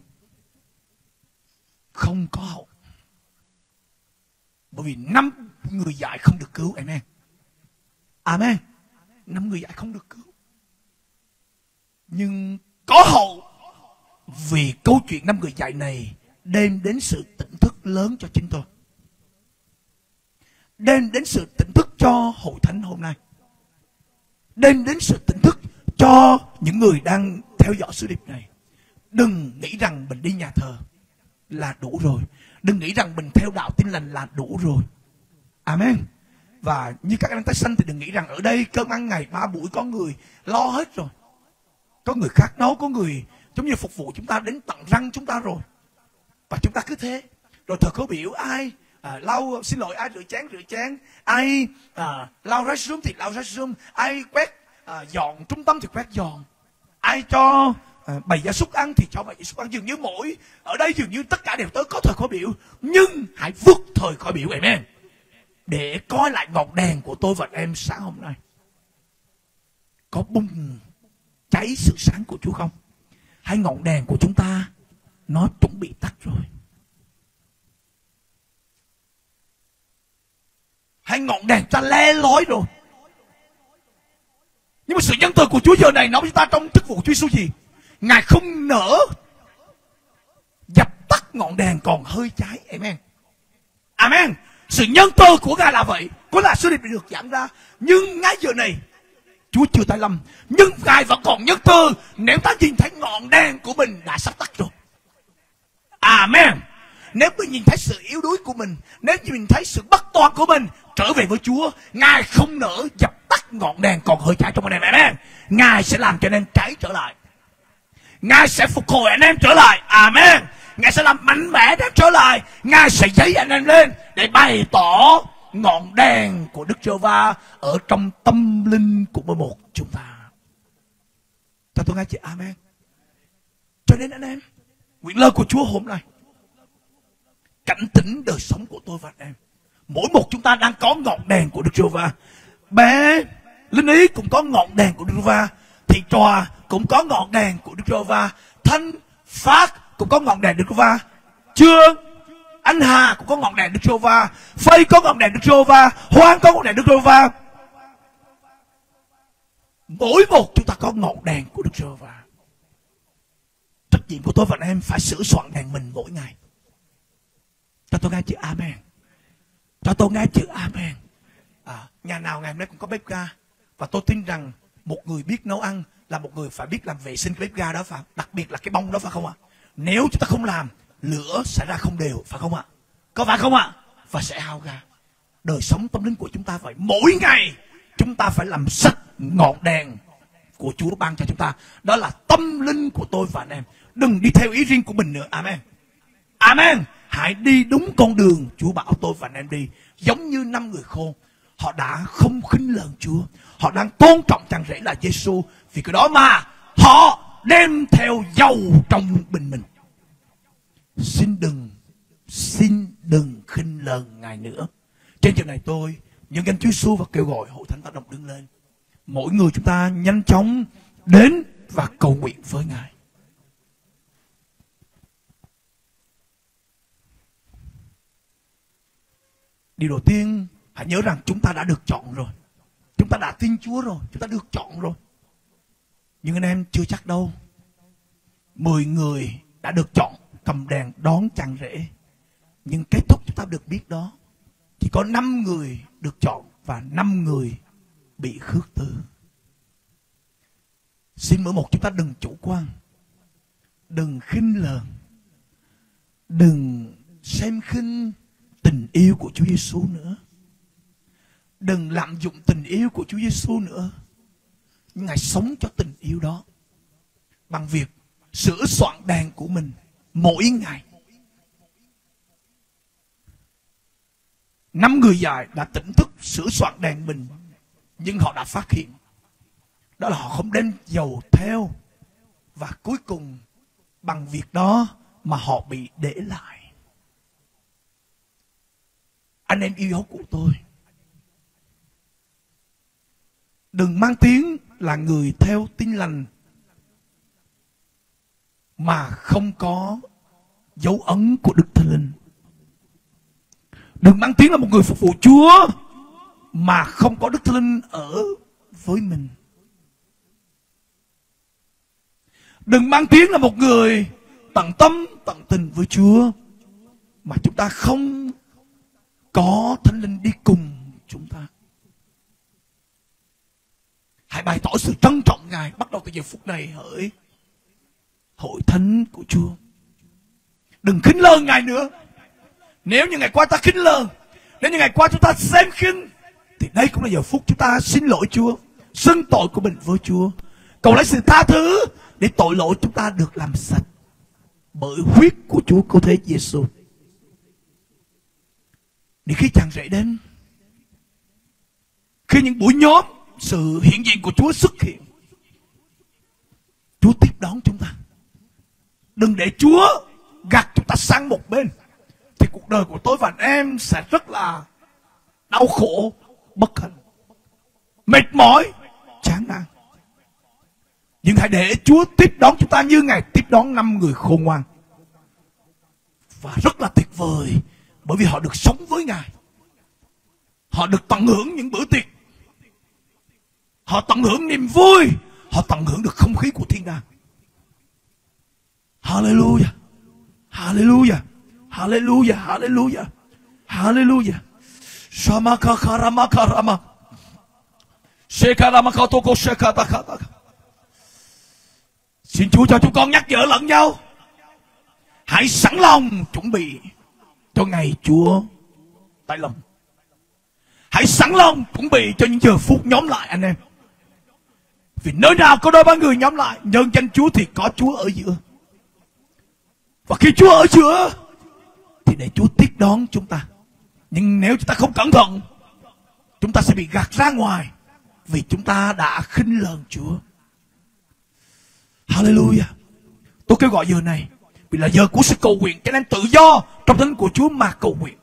không có hậu. Bởi vì năm người dạy không được cứu, amen. Amen. Năm người dạy không được cứu. Nhưng có hậu, vì câu chuyện năm người dạy này đem đến sự tỉnh thức lớn cho chính tôi, đem đến sự tỉnh thức cho hội thánh hôm nay, đem đến sự tỉnh thức cho những người đang theo dõi sứ điệp này. Đừng nghĩ rằng mình đi nhà thờ là đủ rồi, đừng nghĩ rằng mình theo đạo Tin Lành là đủ rồi, amen. Và như các anh tái sanh thì đừng nghĩ rằng ở đây cơm ăn ngày ba buổi có người lo hết rồi, có người khác nấu, có người giống như phục vụ chúng ta đến tận răng chúng ta rồi. Và chúng ta cứ thế, rồi thờ khẩu biểu ai à, lau, xin lỗi, ai rửa chén rửa chén, ai à, lau restroom thì lau restroom, ai quét à, dọn trung tâm thì quét dọn, ai cho à, bày gia súc ăn thì cho bày gia súc ăn. Dường như mỗi ở đây dường như tất cả đều tới có thời khẩu biểu, nhưng hãy vứt thời khẩu biểu, amen, để coi lại ngọn đèn của tôi và em sáng hôm nay có bùng cháy sự sáng của Chúa không, hay ngọn đèn của chúng ta nó chuẩn bị tắt rồi, hay ngọn đèn ta le lói rồi. Nhưng mà sự nhân từ của Chúa giờ này nói với chúng ta trong chức vụ Chúa Giêsu gì? Ngài không nỡ dập tắt ngọn đèn còn hơi cháy, amen, amen. Sự nhân từ của Ngài là vậy, có là sứ điệp được giảng ra, nhưng ngay giờ này Chúa chưa tay lâm, nhưng Ngài vẫn còn nhân từ. Nếu ta nhìn thấy ngọn đèn của mình đã sắp tắt rồi, amen. Nếu mình nhìn thấy sự yếu đuối của mình, nếu mình thấy sự bất toàn của mình, trở về với Chúa, Ngài không nỡ dập tắt ngọn đèn còn hơi cháy trong anh em, amen. Ngài sẽ làm cho anh em cháy trở lại, Ngài sẽ phục hồi anh em trở lại, amen. Ngài sẽ làm mạnh mẽ anh em trở lại, Ngài sẽ dấy anh em lên để bày tỏ ngọn đèn của Đức Giê-hô-va ở trong tâm linh của mỗi một chúng ta. Cho tôi nghe chị, amen. Cho nên anh em, nguyện lời của Chúa hôm nay cảnh tỉnh đời sống của tôi và anh em. Mỗi một chúng ta đang có ngọn đèn của Đức Giê-hô-va. Bé Linh Ý cũng có ngọn đèn của Đức Giê-hô-va, Thị Tròa cũng có ngọn đèn của Đức Giê-hô-va, Thanh Phát cũng có ngọn đèn Đức Giê-hô-va, Trương, anh Hà cũng có ngọn đèn Đức Giê-hô-va, Phây có ngọn đèn Đức Giê-hô-va, Hoan có ngọn đèn Đức Giê-hô-va. mỗi một chúng ta có ngọn đèn của Đức Giê-hô-va. Trách nhiệm của tôi và anh em phải sửa soạn đèn mình mỗi ngày. Cho tôi nghe chữ amen. Cho tôi nghe chữ amen. À, nhà nào ngày hôm nay cũng có bếp ga. Và tôi tin rằng một người biết nấu ăn là một người phải biết làm vệ sinh cái bếp ga đó, phải, đặc biệt là cái bông đó, phải không ạ? Nếu chúng ta không làm, lửa sẽ ra không đều, phải không ạ? Có phải không ạ? Và sẽ hao ga. Đời sống tâm linh của chúng ta vậy. Mỗi ngày chúng ta phải làm sạch ngọn đèn của Chúa ban cho chúng ta. Đó là tâm linh của tôi và anh em. Đừng đi theo ý riêng của mình nữa. Amen. Amen. Hãy đi đúng con đường Chúa bảo tôi và anh em đi. Giống như năm người khôn, họ đã không khinh lờn Chúa. Họ đang tôn trọng chàng rể là Giê-xu. Vì cái đó mà họ đem theo dầu trong bình mình. Xin đừng, xin đừng khinh lờn Ngài nữa. Trên trường này tôi nhân danh Chúa Giê-xu và kêu gọi hội thánh tác động đứng lên. Mỗi người chúng ta nhanh chóng đến và cầu nguyện với Ngài. Điều đầu tiên, hãy nhớ rằng chúng ta đã được chọn rồi. Chúng ta đã tin Chúa rồi, chúng ta được chọn rồi. Nhưng anh em chưa chắc đâu. Mười người đã được chọn cầm đèn đón chàng rể. Nhưng kết thúc chúng ta được biết đó. Chỉ có năm người được chọn và năm người bị khước từ. Xin mỗi một chúng ta đừng chủ quan, đừng khinh lờn, đừng xem khinh tình yêu của Chúa Giê-xu nữa. Đừng lạm dụng tình yêu của Chúa Giê-xu nữa. Nhưng Ngài sống cho tình yêu đó bằng việc sửa soạn đèn của mình mỗi ngày. Năm người dài đã tỉnh thức sửa soạn đèn mình, nhưng họ đã phát hiện đó là họ không đem dầu theo, và cuối cùng bằng việc đó mà họ bị để lại. Anh em yêu dấu của tôi, đừng mang tiếng là người theo Tin Lành mà không có dấu ấn của Đức Thánh Linh. Đừng mang tiếng là một người phục vụ Chúa mà không có Đức Thánh Linh ở với mình. Đừng mang tiếng là một người tận tâm, tận tình với Chúa mà chúng ta không có Thánh Linh đi cùng chúng ta. Hãy bày tỏ sự trân trọng Ngài bắt đầu từ giờ phút này hỡi hội thánh của Chúa. Đừng khinh lờn Ngài nữa. Nếu như ngày qua ta khinh lờn, nếu như ngày qua chúng ta xem khinh, thì đây cũng là giờ phút chúng ta xin lỗi Chúa, xưng tội của mình với Chúa, cầu lấy sự tha thứ để tội lỗi chúng ta được làm sạch bởi huyết của Chúa Cứu Thế Giê-xu. Để khi chàng rể đến, khi những buổi nhóm sự hiện diện của Chúa xuất hiện, Chúa tiếp đón chúng ta. Đừng để Chúa gạt chúng ta sang một bên, thì cuộc đời của tôi và anh em sẽ rất là đau khổ, bất hạnh, mệt mỏi, chán nản. Nhưng hãy để Chúa tiếp đón chúng ta như Ngài tiếp đón năm người khôn ngoan. Và rất là tuyệt vời, bởi vì họ được sống với Ngài. Họ được tận hưởng những bữa tiệc, họ tận hưởng niềm vui, họ tận hưởng được không khí của thiên đàng. Hallelujah, Hallelujah, Hallelujah, Hallelujah, Hallelujah. Shamakakaramakaramak, Shekaramakatoko Shekatakata. Xin Chúa cho chúng con nhắc nhở lẫn nhau. Hãy sẵn lòng chuẩn bị cho ngày Chúa tái lâm. Hãy sẵn lòng chuẩn bị cho những giờ phút nhóm lại anh em. Vì nơi nào có đôi ba người nhóm lại nhân danh Chúa thì có Chúa ở giữa. Và khi Chúa ở giữa thì để Chúa tiếp đón chúng ta. Nhưng nếu chúng ta không cẩn thận, chúng ta sẽ bị gạt ra ngoài, vì chúng ta đã khinh lờn Chúa. Hallelujah. Tôi kêu gọi giờ này vì là giờ của sự cầu nguyện, cho nên tự do trong thánh của Chúa mà cầu nguyện.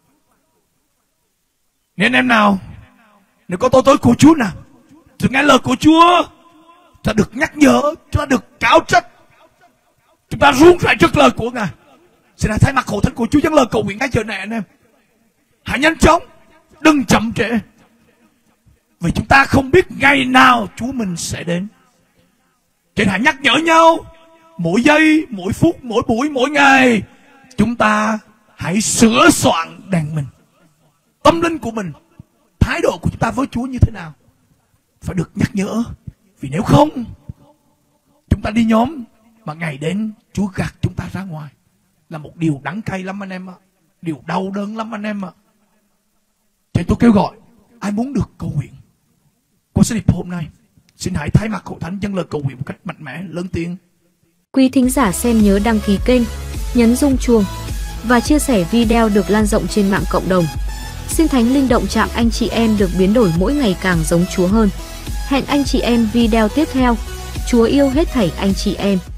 Nên em nào, nếu có tôi tối của Chúa nào, thì nghe lời của Chúa, chúng ta được nhắc nhở, chúng ta được cáo trách, chúng ta run rẩy trước lời của Ngài. Xin hãy thay mặt hội thánh của Chúa dâng lời cầu nguyện ngay giờ này anh em. Hãy nhanh chóng, đừng chậm trễ. Vì chúng ta không biết ngày nào Chúa mình sẽ đến. Cho nên hãy nhắc nhở nhau mỗi giây, mỗi phút, mỗi buổi, mỗi ngày. Chúng ta hãy sửa soạn đàn mình, tâm linh của mình, thái độ của chúng ta với Chúa như thế nào phải được nhắc nhở. Vì nếu không, chúng ta đi nhóm mà ngày đến Chúa gạt chúng ta ra ngoài là một điều đắng cay lắm anh em ạ. Điều đau đớn lắm anh em ạ. Cho nên tôi kêu gọi ai muốn được cầu nguyện qua sứ điệp hôm nay, xin hãy thay mặt Hội Thánh dâng lời cầu nguyện một cách mạnh mẽ, lớn tiếng. Quý thính giả xem nhớ đăng ký kênh, nhấn rung chuông và chia sẻ video được lan rộng trên mạng cộng đồng. Xin Thánh Linh động chạm anh chị em được biến đổi mỗi ngày càng giống Chúa hơn. Hẹn anh chị em video tiếp theo. Chúa yêu hết thảy anh chị em.